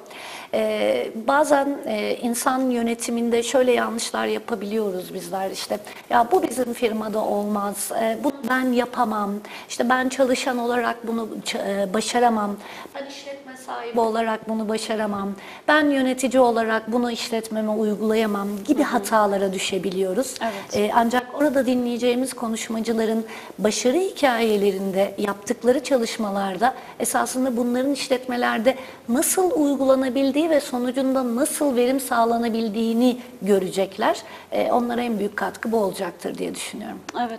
Ee, bazen e, insan yönetiminde şöyle yanlışlar yapabiliyoruz bizler, işte ya bu bizim firmada olmaz, e, bunu ben yapamam, işte ben çalışan olarak bunu e, başaramam, ben işletme sahibi olarak bunu başaramam, ben yönetici olarak bunu işletmeme uygulayamam gibi hatalara düşebiliyoruz. Evet. E, ancak orada dinleyeceğimiz konuşmacıların başarı hikayelerinde, yaptıkları çalışmalarda esasında bunların işletmelerde nasıl uygulanabildiği ve sonucunda nasıl verim sağlanabildiğini görecekler. E, onlara en büyük katkı bu olacaktır diye düşünüyorum. Evet.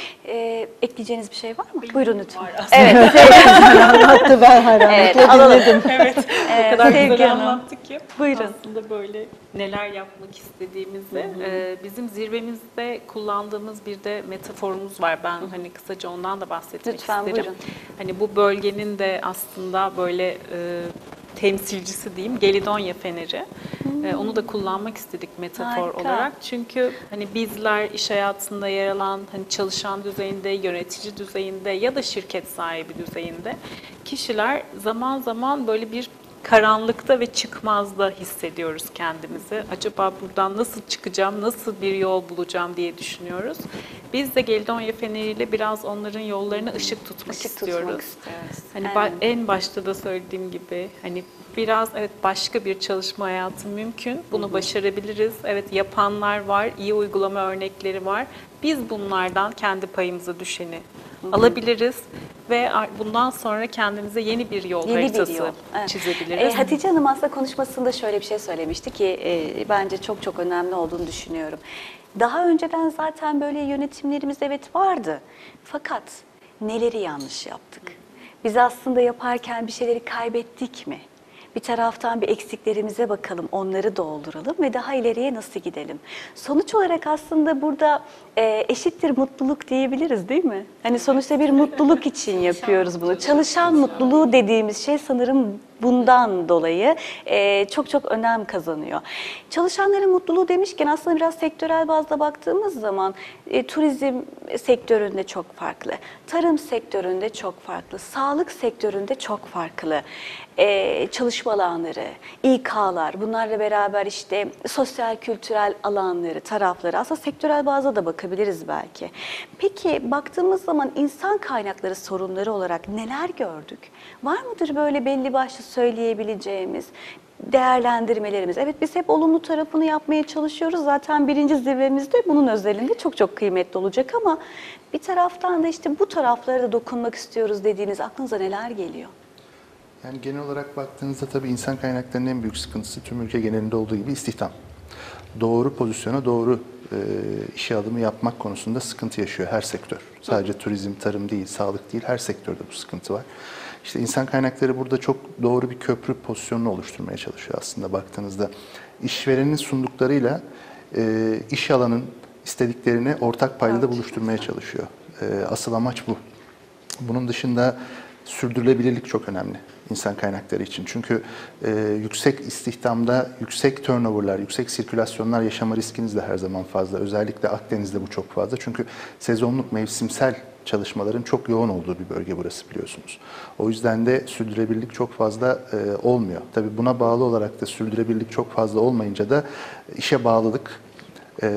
Ee, ekleyeceğiniz bir şey var mı? Benim Buyurun lütfen. Evet. Anlattı, ben hayranlıkla Evet, alalım. dinledim. Evet. Ee, O kadar Sevgi güzel Hanım. anlattık ki. Buyurun. Aslında böyle neler yapmak istediğimizi, e, bizim zirvemizde kullandığımız bir de metaforumuz var. Ben hani kısaca ondan da bahsetmek Lütfen, isterim. buyurun. Hani bu bölgenin de aslında böyle e, temsilcisi diyeyim, Gelidonya Feneri. Hmm. E, onu da kullanmak istedik metafor Harika. olarak. Çünkü hani bizler iş hayatında yer alan, hani çalışan düzeyinde, yönetici düzeyinde ya da şirket sahibi düzeyinde kişiler zaman zaman böyle bir karanlıkta ve çıkmazda hissediyoruz kendimizi. Acaba buradan nasıl çıkacağım, nasıl bir yol bulacağım diye düşünüyoruz. Biz de Gelidonya Feneri'yle biraz onların yollarına ışık tutmak Işık istiyoruz. tutmak istiyoruz. Hani Aynen. en başta da söylediğim gibi hani biraz evet başka bir çalışma hayatı mümkün. Bunu Hı-hı. başarabiliriz. Evet, yapanlar var, iyi uygulama örnekleri var. Biz bunlardan kendi payımıza düşeni Hı-hı. alabiliriz ve bundan sonra kendimize yeni bir yol yeni haritası bir yol. Evet. çizebiliriz. E, Hatice Hanım aslında konuşmasında şöyle bir şey söylemişti ki e, bence çok çok önemli olduğunu düşünüyorum. Daha önceden zaten böyle yönetimlerimiz evet vardı. Fakat neleri yanlış yaptık? Biz aslında yaparken bir şeyleri kaybettik mi? Bir taraftan bir eksiklerimize bakalım, onları dolduralım ve daha ileriye nasıl gidelim? Sonuç olarak aslında burada e, eşittir mutluluk diyebiliriz değil mi? Hani sonuçta bir mutluluk için yapıyoruz bunu. Çalışan mutluluğu dediğimiz şey sanırım bundan dolayı e, çok çok önem kazanıyor. Çalışanların mutluluğu demişken aslında biraz sektörel bazda baktığımız zaman e, turizm sektöründe çok farklı, tarım sektöründe çok farklı, sağlık sektöründe çok farklı. e, çalışma alanları, İK'lar, bunlarla beraber işte sosyal kültürel alanları, tarafları, aslında sektörel bazda da bakabiliriz belki. Peki baktığımız zaman insan kaynakları sorunları olarak neler gördük? Var mıdır böyle belli başlı söyleyebileceğimiz değerlendirmelerimiz? Evet, biz hep olumlu tarafını yapmaya çalışıyoruz. Zaten birinci zirvemizde bunun özelinde çok çok kıymetli olacak ama bir taraftan da işte bu taraflara da dokunmak istiyoruz dediğiniz aklınıza neler geliyor? Yani genel olarak baktığınızda tabii insan kaynaklarının en büyük sıkıntısı tüm ülke genelinde olduğu gibi istihdam. Doğru pozisyona doğru e, işe alımı yapmak konusunda sıkıntı yaşıyor her sektör. Sadece turizm, tarım değil, sağlık değil, her sektörde bu sıkıntı var. İşte insan kaynakları burada çok doğru bir köprü pozisyonunu oluşturmaya çalışıyor aslında baktığınızda. İşverenin sunduklarıyla e, iş alanın istediklerini ortak paydada Evet. buluşturmaya çalışıyor. E, asıl amaç bu. Bunun dışında sürdürülebilirlik çok önemli insan kaynakları için. Çünkü e, yüksek istihdamda yüksek turnoverlar, yüksek sirkülasyonlar yaşama riskiniz de her zaman fazla. Özellikle Akdeniz'de bu çok fazla. Çünkü sezonluk, mevsimsel çalışmaların çok yoğun olduğu bir bölge burası biliyorsunuz. O yüzden de sürdürülebilirlik çok fazla e, olmuyor. Tabii buna bağlı olarak da sürdürülebilirlik çok fazla olmayınca da işe bağlılık, e,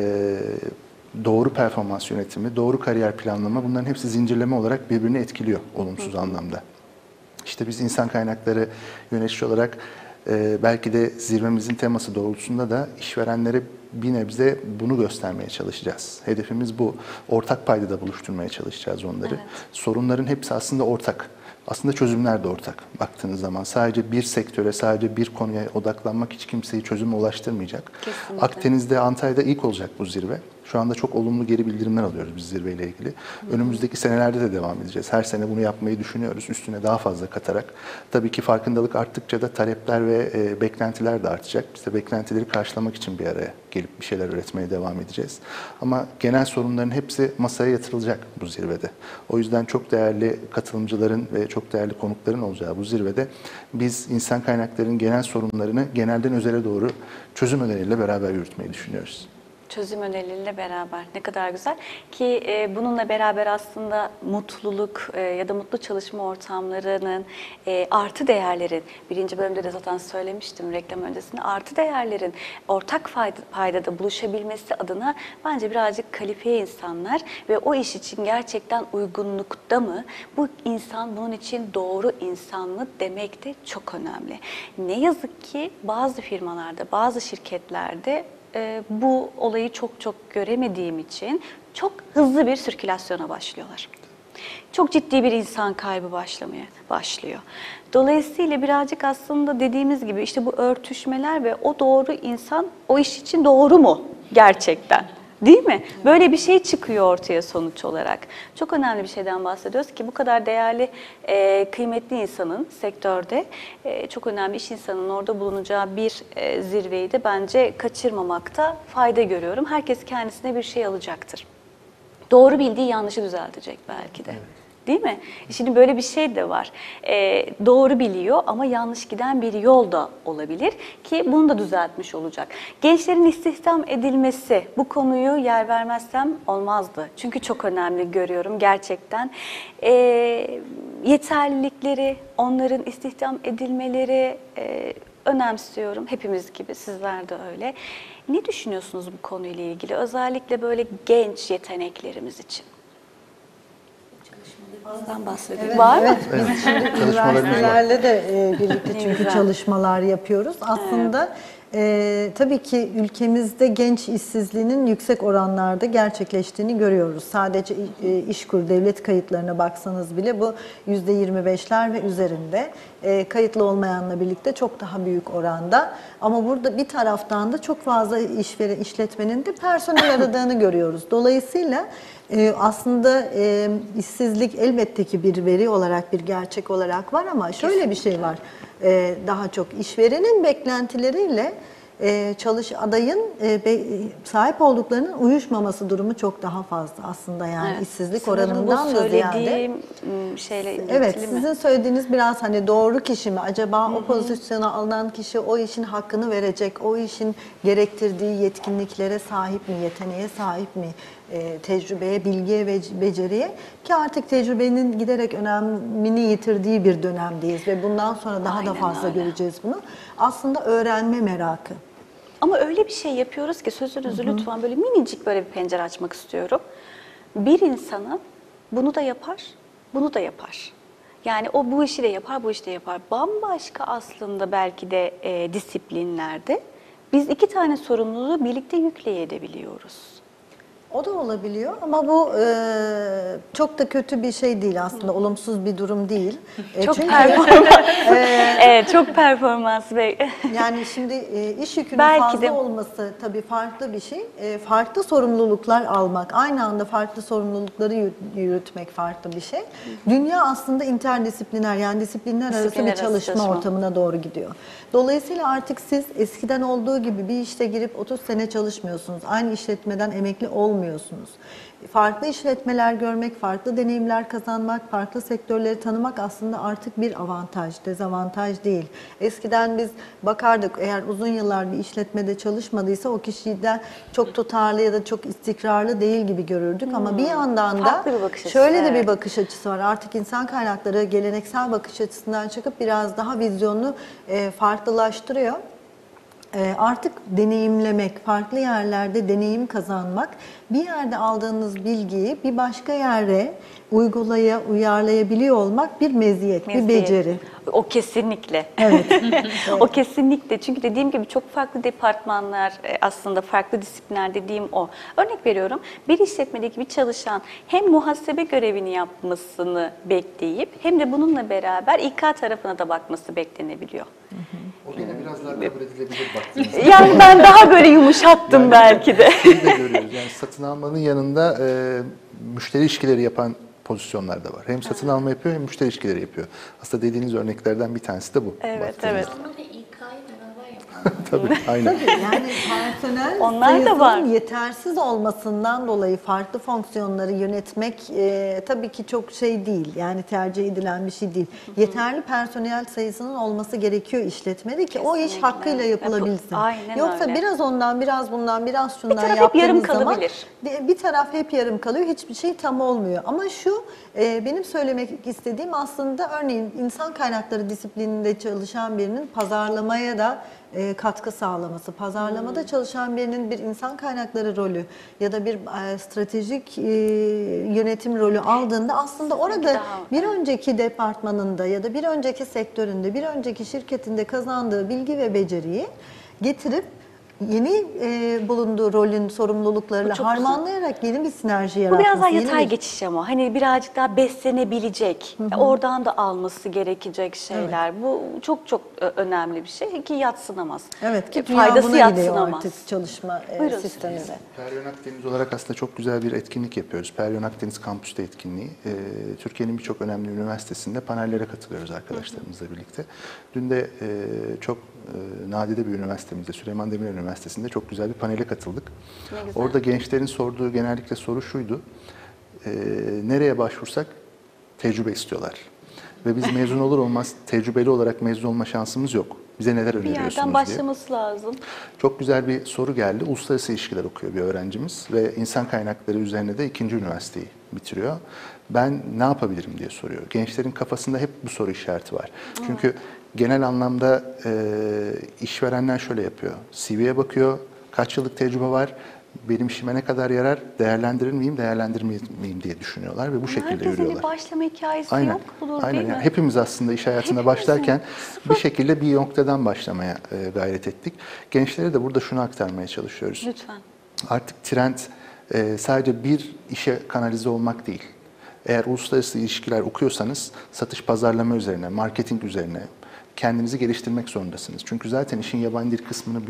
doğru performans yönetimi, doğru kariyer planlama, bunların hepsi zincirleme olarak birbirini etkiliyor olumsuz anlamda. İşte biz insan kaynakları yönetici olarak e, belki de zirvemizin teması doğrultusunda da işverenlere bir nebze bunu göstermeye çalışacağız. Hedefimiz bu. Ortak paydada buluşturmaya çalışacağız onları. Evet. Sorunların hepsi aslında ortak. Aslında çözümler de ortak baktığınız zaman. Sadece bir sektöre, sadece bir konuya odaklanmak hiç kimseyi çözüme ulaştırmayacak. Kesinlikle. Akdeniz'de, Antalya'da ilk olacak bu zirve. Şu anda çok olumlu geri bildirimler alıyoruz biz zirveyle ilgili. Önümüzdeki senelerde de devam edeceğiz. Her sene bunu yapmayı düşünüyoruz. Üstüne daha fazla katarak. Tabii ki farkındalık arttıkça da talepler ve e, beklentiler de artacak. Biz de beklentileri karşılamak için bir araya gelip bir şeyler üretmeye devam edeceğiz. Ama genel sorunların hepsi masaya yatırılacak bu zirvede. O yüzden çok değerli katılımcıların ve çok değerli konukların olacağı bu zirvede biz insan kaynaklarının genel sorunlarını genelden özele doğru çözüm öneriyle beraber yürütmeyi düşünüyoruz. Çözüm önerileriyle beraber ne kadar güzel ki e, bununla beraber aslında mutluluk e, ya da mutlu çalışma ortamlarının e, artı değerlerin, birinci bölümde de zaten söylemiştim reklam öncesinde, artı değerlerin ortak fayda, paydada buluşabilmesi adına bence birazcık kalifiye insanlar ve o iş için gerçekten uygunlukta mı, bu insan bunun için doğru insan mı demek de çok önemli. Ne yazık ki bazı firmalarda, bazı şirketlerde e, bu olayı çok çok göremediğim için çok hızlı bir sirkülasyona başlıyorlar. Çok ciddi bir insan kaybı başlamaya başlıyor. Dolayısıyla birazcık aslında dediğimiz gibi işte bu örtüşmeler ve o doğru insan o iş için doğru mu gerçekten? Değil mi? Böyle bir şey çıkıyor ortaya sonuç olarak. Çok önemli bir şeyden bahsediyoruz ki bu kadar değerli, e, kıymetli insanın sektörde, e, çok önemli iş insanının orada bulunacağı bir e, zirveyi de bence kaçırmamakta fayda görüyorum. Herkes kendisine bir şey alacaktır. Doğru bildiği yanlışı düzeltecek belki de. Evet. Değil mi? Şimdi böyle bir şey de var. Ee, doğru biliyor ama yanlış giden bir yol da olabilir ki bunu da düzeltmiş olacak. Gençlerin istihdam edilmesi, bu konuyu yer vermezsem olmazdı. Çünkü çok önemli görüyorum gerçekten. Ee, yeterlilikleri, onların istihdam edilmeleri e, önemsiyorum. Hepimiz gibi, sizler de öyle. Ne düşünüyorsunuz bu konuyla ilgili? Özellikle böyle genç yeteneklerimiz için. Bazdan bahsediyorum. Var mı? Evet, biz şimdi Çalışmalarımız var. üniversitelerle de e, birlikte Ne çünkü güzel. çalışmalar yapıyoruz. Aslında e, tabii ki ülkemizde genç işsizliğinin yüksek oranlarda gerçekleştiğini görüyoruz. Sadece e, İşkur devlet kayıtlarına baksanız bile bu yüzde yirmi beşler ve üzerinde. E, kayıtlı olmayanla birlikte çok daha büyük oranda. Ama burada bir taraftan da çok fazla işveren, işletmenin de personel aradığını görüyoruz. Dolayısıyla Ee, aslında e, işsizlik elbette ki bir veri olarak, bir gerçek olarak var ama şöyle bir şey var. Ee, daha çok işverenin beklentileriyle e, çalış adayın e, be, sahip olduklarının uyuşmaması durumu çok daha fazla aslında, yani Evet. işsizlik Sanırım oranından bu da ziyade. söylediğim m, şeyle ilgili Evet, mi? sizin söylediğiniz biraz hani doğru kişi mi? Acaba o pozisyona alınan kişi o işin hakkını verecek, o işin gerektirdiği yetkinliklere sahip mi, yeteneğe sahip mi, e, tecrübeye, bilgiye ve beceriye? Ki artık tecrübenin giderek önemini yitirdiği bir dönemdeyiz ve bundan sonra daha da Aynen fazla öyle. göreceğiz bunu. Aslında öğrenme merakı. Ama öyle bir şey yapıyoruz ki, sözünüzü lütfen böyle minicik böyle bir pencere açmak istiyorum. Bir insanın bunu da yapar, bunu da yapar. Yani o bu işi de yapar, bu işi de yapar. Bambaşka aslında belki de e, disiplinlerde biz iki tane sorumluluğu birlikte yükleyebiliyoruz. O da olabiliyor ama bu e, çok da kötü bir şey değil aslında, olumsuz bir durum değil. E, Çok çünkü performans. Evet, çok performans ve yani şimdi e, iş yükünün Belki fazla de- olması tabii farklı bir şey. E, farklı sorumluluklar almak, aynı anda farklı sorumlulukları yü- yürütmek farklı bir şey. Dünya aslında interdisipliner, yani disiplinler arası Disiplinler bir arası çalışma çalışma. ortamına doğru gidiyor. Dolayısıyla artık siz eskiden olduğu gibi bir işte girip otuz sene çalışmıyorsunuz. Aynı işletmeden emekli olmuyorsunuz. Farklı işletmeler görmek, farklı deneyimler kazanmak, farklı sektörleri tanımak aslında artık bir avantaj, dezavantaj değil. Eskiden biz bakardık, eğer uzun yıllar bir işletmede çalışmadıysa o kişiden çok tutarlı ya da çok istikrarlı değil gibi görürdük. Ama bir yandan da Farklı bir bakış açısı, şöyle de bir evet. bakış açısı var. Artık insan kaynakları geleneksel bakış açısından çıkıp biraz daha vizyonunu e, farklılaştırıyor. E, artık deneyimlemek, farklı yerlerde deneyim kazanmak, bir yerde aldığınız bilgiyi bir başka yere uygulaya, uyarlayabiliyor olmak bir meziyet, bir Meziyet. beceri. O kesinlikle. Evet. O kesinlikle. Çünkü dediğim gibi çok farklı departmanlar, e, aslında farklı disiplinler dediğim o. Örnek veriyorum, bir işletmedeki bir çalışan hem muhasebe görevini yapmasını bekleyip hem de bununla beraber İK tarafına da bakması beklenebiliyor. O gene biraz daha kabul edilebilir baktığınızda. Yani ben daha böyle yumuşattım Yani belki de. Şeyi de görüyoruz. Yani satın almanın yanında e, müşteri ilişkileri yapan pozisyonlar da var. Hem satın alma yapıyor hem müşteri ilişkileri yapıyor. Aslında dediğiniz örneklerden bir tanesi de bu. Evet, baktığınızda. evet. Normalde İK'yı beraber yapalım. Tabii, aynen. Tabii, yani personel Onlar da sayısının var. yetersiz olmasından dolayı farklı fonksiyonları yönetmek e, tabii ki çok şey değil. Yani tercih edilen bir şey değil. Yeterli personel sayısının olması gerekiyor işletmede ki o iş Kesinlikle. hakkıyla yapılabilsin. Aynen Yoksa öyle. biraz ondan, biraz bundan, biraz şundan taraf hep yarım yaptığınız zaman kalabilir. bir- bir taraf hep yarım kalıyor. Hiçbir şey tam olmuyor. Ama şu e, benim söylemek istediğim aslında, örneğin insan kaynakları disiplininde çalışan birinin pazarlamaya da e, katkı sağlaması, pazarlamada Hmm. çalışan birinin bir insan kaynakları rolü ya da bir e, stratejik e, yönetim rolü aldığında aslında orada daha- bir önceki departmanında ya da bir önceki sektöründe, bir önceki şirketinde kazandığı bilgi ve beceriyi getirip yeni e, bulunduğu rolün sorumluluklarıyla Bu çok güzel. harmanlayarak yeni bir sinerji Bu yaratması. biraz daha yeni yatay bir- geçiş ama hani birazcık daha beslenebilecek, oradan da alması gerekecek şeyler. Bu çok çok ö- önemli bir şey ki yadsınamaz. Evet ki E, dünya faydası buna gidiyor yadsınamaz. artık çalışma e, Buyurun. sisteminde. Peryon Akdeniz olarak aslında çok güzel bir etkinlik yapıyoruz. Peryon Akdeniz Kampüs'te etkinliği. Ee, Türkiye'nin birçok önemli üniversitesinde panellere katılıyoruz arkadaşlarımızla birlikte. Dün de e, çok e, nadide bir üniversitemizde, Süleyman Demirel Üniversitesi'nde çok güzel bir panele katıldık. Ne güzel. Orada gençlerin sorduğu genellikle soru şuydu. E, nereye başvursak tecrübe istiyorlar. Ve biz mezun olur olmaz tecrübeli olarak mezun olma şansımız yok. Bize neler Bir öneriyorsunuz yerden diye. başlaması lazım. Çok güzel bir soru geldi. Uluslararası ilişkiler okuyor bir öğrencimiz ve insan kaynakları üzerine de ikinci üniversiteyi bitiriyor. Ben ne yapabilirim diye soruyor. Gençlerin kafasında hep bu soru işareti var. Çünkü genel anlamda e, işverenler şöyle yapıyor. C V'ye bakıyor, kaç yıllık tecrübe var, benim işime ne kadar yarar, değerlendirir miyim, değerlendirmeyeyim miyim diye düşünüyorlar ve bu şekilde Herkesin yürüyorlar. bir başlama hikayesi Aynen. yok mudur Aynen. değil Yani mi? hepimiz aslında iş hayatına Hepimizin. başlarken bir şekilde bir noktadan başlamaya e, gayret ettik. Gençlere de burada şunu aktarmaya çalışıyoruz. Lütfen. Artık trend e, sadece bir işe kanalize olmak değil. Eğer uluslararası ilişkiler okuyorsanız satış pazarlama üzerine, marketing üzerine kendinizi geliştirmek zorundasınız. Çünkü zaten işin yabancı dil kısmını büyük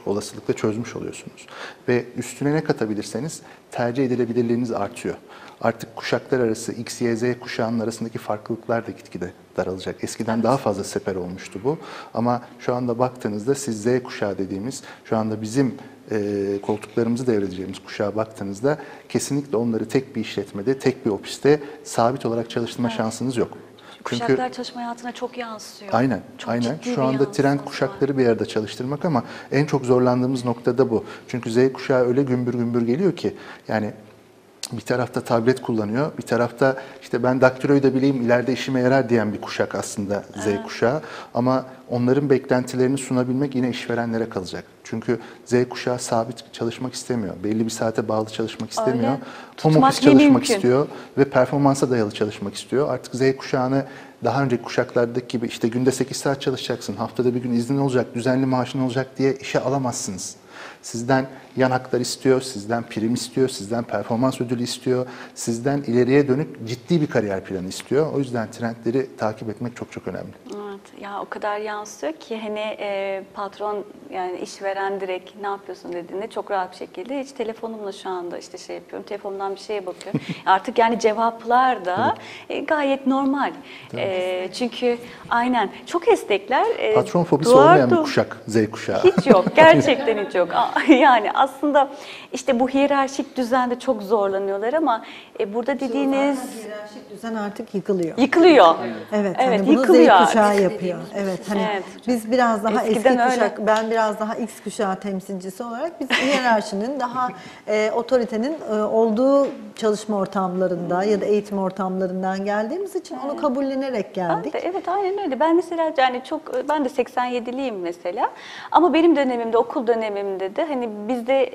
olasılıkla çözmüş oluyorsunuz. Ve üstüne ne katabilirseniz tercih edilebilirliğiniz artıyor. Artık kuşaklar arası X, Y, Z kuşağının arasındaki farklılıklar da gitgide daralacak. Eskiden evet. daha fazla seper olmuştu bu. Ama şu anda baktığınızda siz Z kuşağı dediğimiz, şu anda bizim e, koltuklarımızı devredeceğimiz kuşağa baktığınızda kesinlikle onları tek bir işletmede, tek bir ofiste sabit olarak çalıştırma evet. şansınız yok. Kuşaklar Çünkü, çalışma hayatına çok yansıyor. Aynen, çok aynen. Şu anda trend kuşakları var. bir arada çalıştırmak ama en çok zorlandığımız nokta da bu. Çünkü Z kuşağı öyle gümbür gümbür geliyor ki yani bir tarafta tablet kullanıyor, bir tarafta işte ben daktiloyu da bileyim ileride işime yarar diyen bir kuşak aslında Z evet. kuşağı. Ama onların beklentilerini sunabilmek yine işverenlere kalacak. Çünkü Z kuşağı sabit çalışmak istemiyor. Belli bir saate bağlı çalışmak istemiyor. Home office çalışmak mümkün. istiyor ve performansa dayalı çalışmak istiyor. Artık Z kuşağını daha önceki kuşaklardaki gibi işte günde sekiz saat çalışacaksın, haftada bir gün iznin olacak, düzenli maaşın olacak diye işe alamazsınız. Sizden yan haklar istiyor, sizden prim istiyor, sizden performans ödülü istiyor, sizden ileriye dönük ciddi bir kariyer planı istiyor. O yüzden trendleri takip etmek çok çok önemli. Evet, ya o kadar yansıyor ki hani e, patron yani işveren direkt ne yapıyorsun dediğinde çok rahat bir şekilde hiç telefonumla şu anda işte şey yapıyorum, telefonumdan bir şeye bakıyorum. Artık yani cevaplar da e, gayet normal. E, çünkü aynen çok esnekler. E, patron fobisi olmayan bir kuşak, Z kuşağı. Hiç yok, gerçekten hiç yok. Yani aslında işte bu hiyerarşik düzende çok zorlanıyorlar ama e, burada dediğiniz... Hiyerarşik düzen artık yıkılıyor. Yıkılıyor. Evet, evet hani bunu yıkılıyor Z kuşağı yapıyor. Evet, hani evet. biz biraz daha Eskiden eski kuşak, öyle. ben biraz daha X kuşağı temsilcisi olarak biz hiyerarşinin daha e, otoritenin e, olduğu çalışma ortamlarında ya da eğitim ortamlarından geldiğimiz için evet. onu kabullenerek geldik. De, evet, aynen öyle. Ben mesela yani çok ben de seksen yediliyim mesela. Ama benim dönemimde, okul dönemimde de hani bizde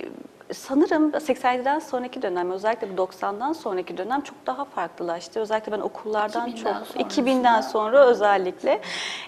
sanırım seksen yediden sonraki dönem, özellikle doksandan sonraki dönem çok daha farklılaştı. Özellikle ben okullardan çok, iki binden sonra özellikle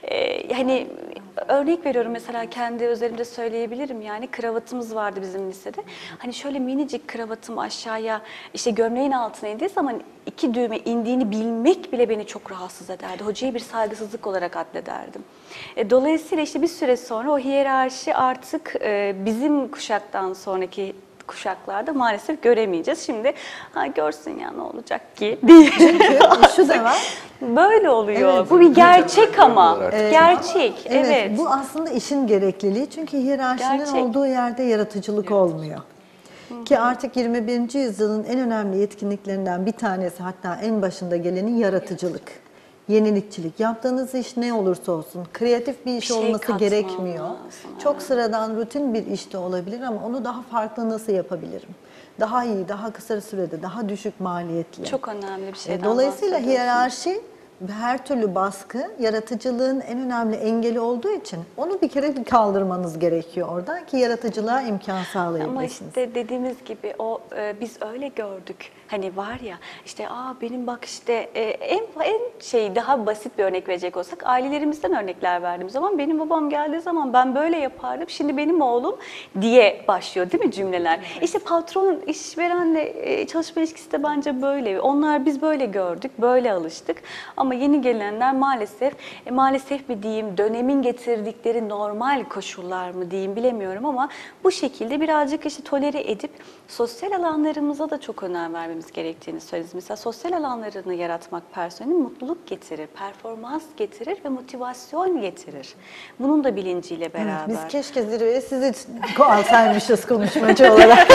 e, hani örnek veriyorum mesela kendi özelimde söyleyebilirim yani kravatımız vardı bizim lisede. Hani şöyle minicik kravatım aşağıya işte gömleğin altına indiği zaman iki düğme indiğini bilmek bile beni çok rahatsız ederdi. Hocaya bir saygısızlık olarak addederdim. E, dolayısıyla işte bir süre sonra o hiyerarşi artık e, bizim kuşaktan sonraki kuşaklarda maalesef göremeyeceğiz. Şimdi ha görsün ya ne olacak ki diye. Çünkü şu da var. Böyle oluyor. Evet. Bu bir gerçek ama. Ee, gerçek. Evet, evet. Bu aslında işin gerekliliği. Çünkü hiyerarşinin Gerçek. olduğu yerde yaratıcılık evet. olmuyor. Hı-hı. Ki artık yirmi birinci yüzyılın en önemli yetkinliklerinden bir tanesi, hatta en başında gelenin yaratıcılık. Yenilikçilik. Yaptığınız iş ne olursa olsun kreatif bir iş bir şey olması gerekmiyor. Lazım, Çok evet. sıradan rutin bir işte olabilir ama onu daha farklı nasıl yapabilirim? Daha iyi, daha kısa sürede, daha düşük maliyetli. Çok önemli bir şeyden Dolayısıyla hiyerarşi ve her türlü baskı yaratıcılığın en önemli engeli olduğu için onu bir kere kaldırmanız gerekiyor oradan ki yaratıcılığa imkan sağlayabilirsiniz. Ama işte dediğimiz gibi o e, biz öyle gördük. Hani var ya işte aa benim bak işte e, en en şey daha basit bir örnek verecek olsak ailelerimizden örnekler verdiğim zaman benim babam geldiği zaman ben böyle yapardım. Şimdi benim oğlum diye başlıyor değil mi cümleler? Evet. İşte patron işverenle e, çalışma ilişkisi de bence böyle. Onlar biz böyle gördük, böyle alıştık. Ama yeni gelenler maalesef e, maalesef mi diyeyim dönemin getirdikleri normal koşullar mı diyeyim bilemiyorum ama bu şekilde birazcık işte tolere edip sosyal alanlarımıza da çok önem vermemiz gerektiğini söyleriz. Mesela sosyal alanlarını yaratmak personelin mutluluk getirir, performans getirir ve motivasyon getirir. Bunun da bilinciyle beraber. Evet, biz keşke zirveye sizi alsaymışız konuşmacı olarak.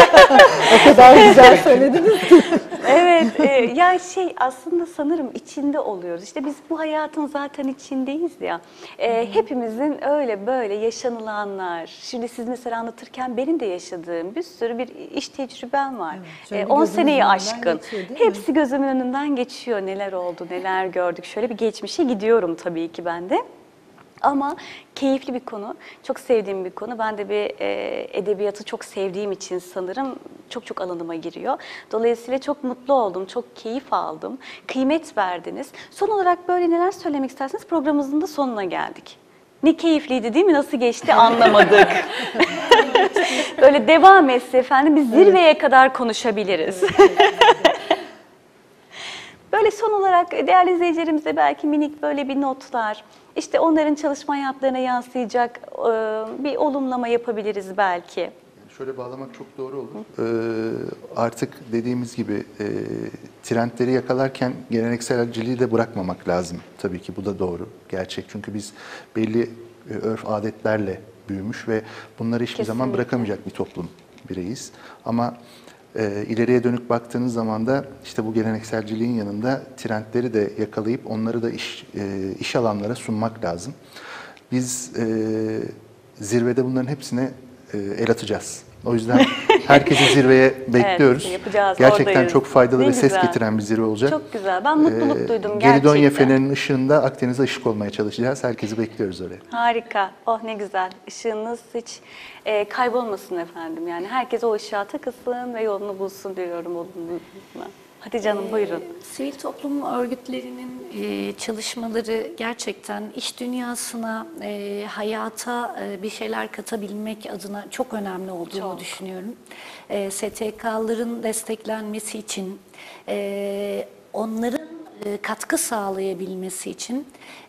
O kadar güzel söylediniz ki. Evet, e, ya şey aslında sanırım içinde oluyoruz. İşte biz bu hayatın zaten içindeyiz ya. E, hepimizin öyle böyle yaşanılanlar. Şimdi siz mesela anlatırken benim de yaşadığım bir sürü bir iş tecrübem var. Evet, e, on seneyi aşkın. Geçiyor, hepsi gözümün önünden geçiyor. Neler oldu, neler gördük. Şöyle bir geçmişe gidiyorum tabii ki ben de. Ama keyifli bir konu, çok sevdiğim bir konu. Ben de bir e, edebiyatı çok sevdiğim için sanırım çok çok alanıma giriyor. Dolayısıyla çok mutlu oldum, çok keyif aldım, kıymet verdiniz. Son olarak böyle neler söylemek isterseniz programımızın da sonuna geldik. Ne keyifliydi değil mi? Nasıl geçti anlamadık. Böyle devam etse efendim biz zirveye evet. kadar konuşabiliriz. Evet, evet. Böyle son olarak değerli izleyicilerimize belki minik böyle bir notlar, İşte onların çalışma hayatlarına yansıyacak e, bir olumlama yapabiliriz belki. Şöyle bağlamak çok doğru olur. Ee, artık dediğimiz gibi e, trendleri yakalarken gelenekselciliği de bırakmamak lazım. Tabii ki bu da doğru, gerçek. Çünkü biz belli e, örf adetlerle büyümüş ve bunları hiçbir zaman Kesinlikle. bırakamayacak bir toplum bireyiz. Ama e, ileriye dönük baktığınız zaman da işte bu gelenekselciliğin yanında trendleri de yakalayıp onları da iş, e, iş alanlara sunmak lazım. Biz e, zirvede bunların hepsine e, el atacağız. O yüzden herkesi zirveye bekliyoruz. yapacağız, Gerçekten oradayız. çok faydalı Ne ve ses güzel. getiren bir zirve olacak. Çok güzel. Ben mutluluk Ee, duydum gerçekten. Geridonya Fener'in ışığında Akdeniz'e ışık olmaya çalışacağız. Herkesi bekliyoruz oraya. Harika. Oh ne güzel. Işığınız hiç e, kaybolmasın efendim. Yani herkes o ışığa takılsın ve yolunu bulsun diyorum olumluluğuna. Hatice Hanım buyurun. Ee, Sivil toplum örgütlerinin e, çalışmaları gerçekten iş dünyasına, e, hayata e, bir şeyler katabilmek adına çok önemli olduğunu Çok. düşünüyorum. E, S T K'ların desteklenmesi için, e, onların e, katkı sağlayabilmesi için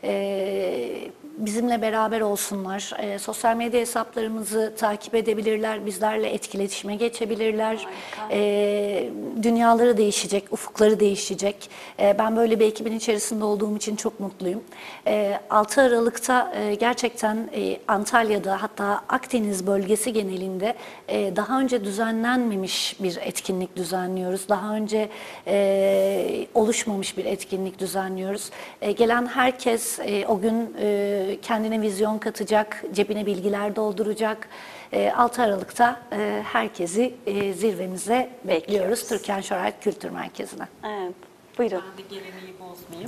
e, bizimle beraber olsunlar. E, sosyal medya hesaplarımızı takip edebilirler, bizlerle etkileşime geçebilirler. Harika. E, dünyaları değişecek, ufukları değişecek. E, ben böyle bir ekibin içerisinde olduğum için çok mutluyum. E, altı Aralık'ta e, gerçekten e, Antalya'da, hatta Akdeniz bölgesi genelinde e, daha önce düzenlenmemiş bir etkinlik düzenliyoruz. Daha önce e, oluşmamış bir etkinlik düzenliyoruz. E, gelen herkes e, o gün e, kendine vizyon katacak, cebine bilgiler dolduracak. E, altı Aralık'ta e, herkesi e, zirvemize bekliyoruz. Bekliyoruz. Türkan Şoray Kültür Merkezi'ne. Evet. Buyurun. Ben de geleneği bozmayayım.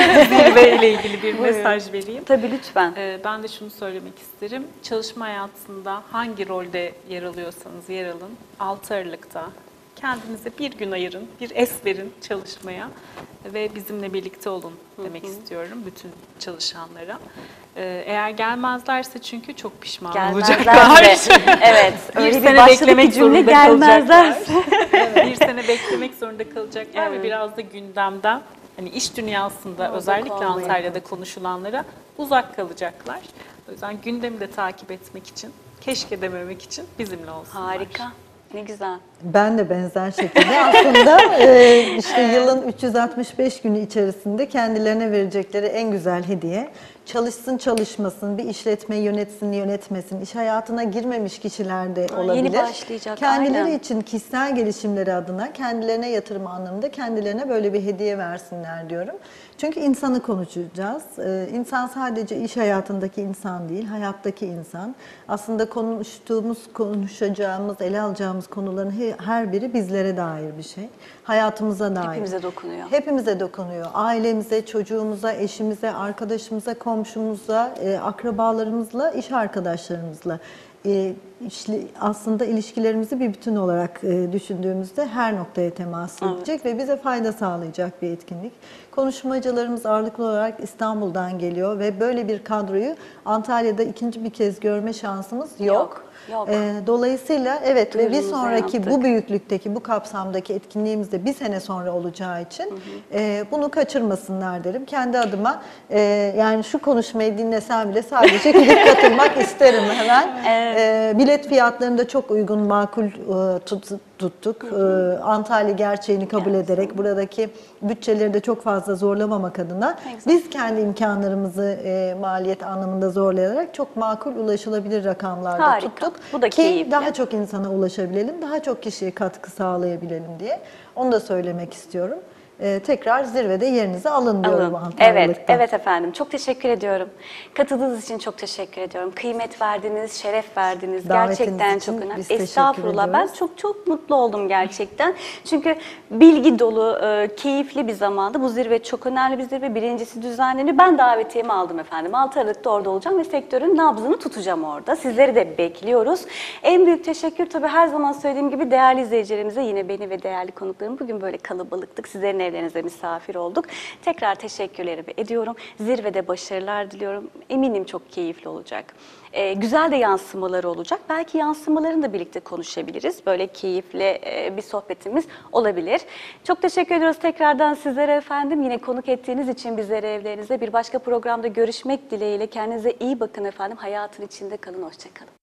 Zirve ile ilgili bir mesaj vereyim. Tabii lütfen. Ee, Ben de şunu söylemek isterim. Çalışma hayatında hangi rolde yer alıyorsanız yer alın. altı Aralık'ta kendinize bir gün ayırın, bir es verin çalışmaya ve bizimle birlikte olun demek istiyorum bütün çalışanlara. Ee, Eğer gelmezlerse çünkü çok pişman olacaklar. Gelmezlerse. Evet. Bir Öyle bir sene başladı ki beklemek cümle zorunda gelmezlerse. kalacaklar. Bir sene beklemek zorunda kalacaklar Evet. ve biraz da gündemden, hani iş dünyasında Uzak özellikle olmayı. Antalya'da konuşulanlara uzak kalacaklar. O yüzden gündemi de takip etmek için, keşke dememek için bizimle olsunlar. Harika. Ne güzel. Ben de benzer şekilde aslında e, işte yılın üç yüz altmış beş günü içerisinde kendilerine verecekleri en güzel hediye, çalışsın çalışmasın, bir işletme yönetsin yönetmesin, iş hayatına girmemiş kişiler de Aa, yeni olabilir. başlayacak, Kendileri aynen. için kişisel gelişimleri adına kendilerine yatırım anlamında kendilerine böyle bir hediye versinler diyorum. Çünkü insanı konuşacağız. Ee, insan sadece iş hayatındaki insan değil, hayattaki insan. Aslında konuştuğumuz, konuşacağımız, ele alacağımız konuların he- her biri bizlere dair bir şey. Hayatımıza dair. Hepimize dokunuyor. Hepimize dokunuyor. Ailemize, çocuğumuza, eşimize, arkadaşımıza, komşumuza, e, akrabalarımızla, iş arkadaşlarımızla. E, işli- aslında ilişkilerimizi bir bütün olarak e, düşündüğümüzde her noktaya temas edecek ve bize fayda sağlayacak bir etkinlik. Konuşmacılarımız ağırlıklı olarak İstanbul'dan geliyor ve böyle bir kadroyu Antalya'da ikinci bir kez görme şansımız yok. Yok, yok. E, dolayısıyla evet ve bir Duyurumuzu sonraki yaptık. bu büyüklükteki, bu kapsamdaki etkinliğimiz de bir sene sonra olacağı için e, bunu kaçırmasınlar derim. Kendi adıma e, yani şu konuşmayı dinlesem bile sadece gidip katılmak isterim hemen. E, bilet fiyatlarını da çok uygun, makul e, tut, tuttuk. E, Antalya gerçeğini kabul ederek buradaki bütçeleri de çok fazla zorlamamak adına biz kendi imkanlarımızı e, maliyet anlamında zorlayarak çok makul, ulaşılabilir rakamlarda Harika. tuttuk. Bu da Ki keyifli. daha çok insana ulaşabilelim, daha çok kişiye katkı sağlayabilelim diye. Onu da söylemek istiyorum. Ee, tekrar zirvede yerinizi alın diyorum Alın. Antalya'da. Evet, evet efendim. Çok teşekkür ediyorum. Katıldığınız için çok teşekkür ediyorum. Kıymet verdiniz, şeref verdiniz. Davetiniz Gerçekten için çok önemli. biz teşekkür Estağfurullah. Ben ediyoruz. çok çok mutlu oldum gerçekten. Çünkü bilgi dolu, e, keyifli bir zamanda. Bu zirve çok önemli bir zirve. Birincisi düzenleniyor. Ben davetiyemi aldım efendim. altı Aralık'ta orada olacağım ve sektörün nabzını tutacağım orada. Sizleri de bekliyoruz. En büyük teşekkür tabii her zaman söylediğim gibi değerli izleyicilerimize, yine beni ve değerli konuklarım. Bugün böyle kalabalıktık. Sizlerin evlerinize misafir olduk. Tekrar teşekkürlerimi ediyorum. Zirvede başarılar diliyorum. Eminim çok keyifli olacak. e, güzel de yansımaları olacak. Belki yansımalarını da birlikte konuşabiliriz. Böyle keyifli e, bir sohbetimiz olabilir. Çok teşekkür ediyoruz tekrardan sizlere efendim. Yine konuk ettiğiniz için bizleri evlerinize. Bir başka programda görüşmek dileğiyle. Kendinize iyi bakın efendim. Hayatın içinde kalın. Hoşça kalın.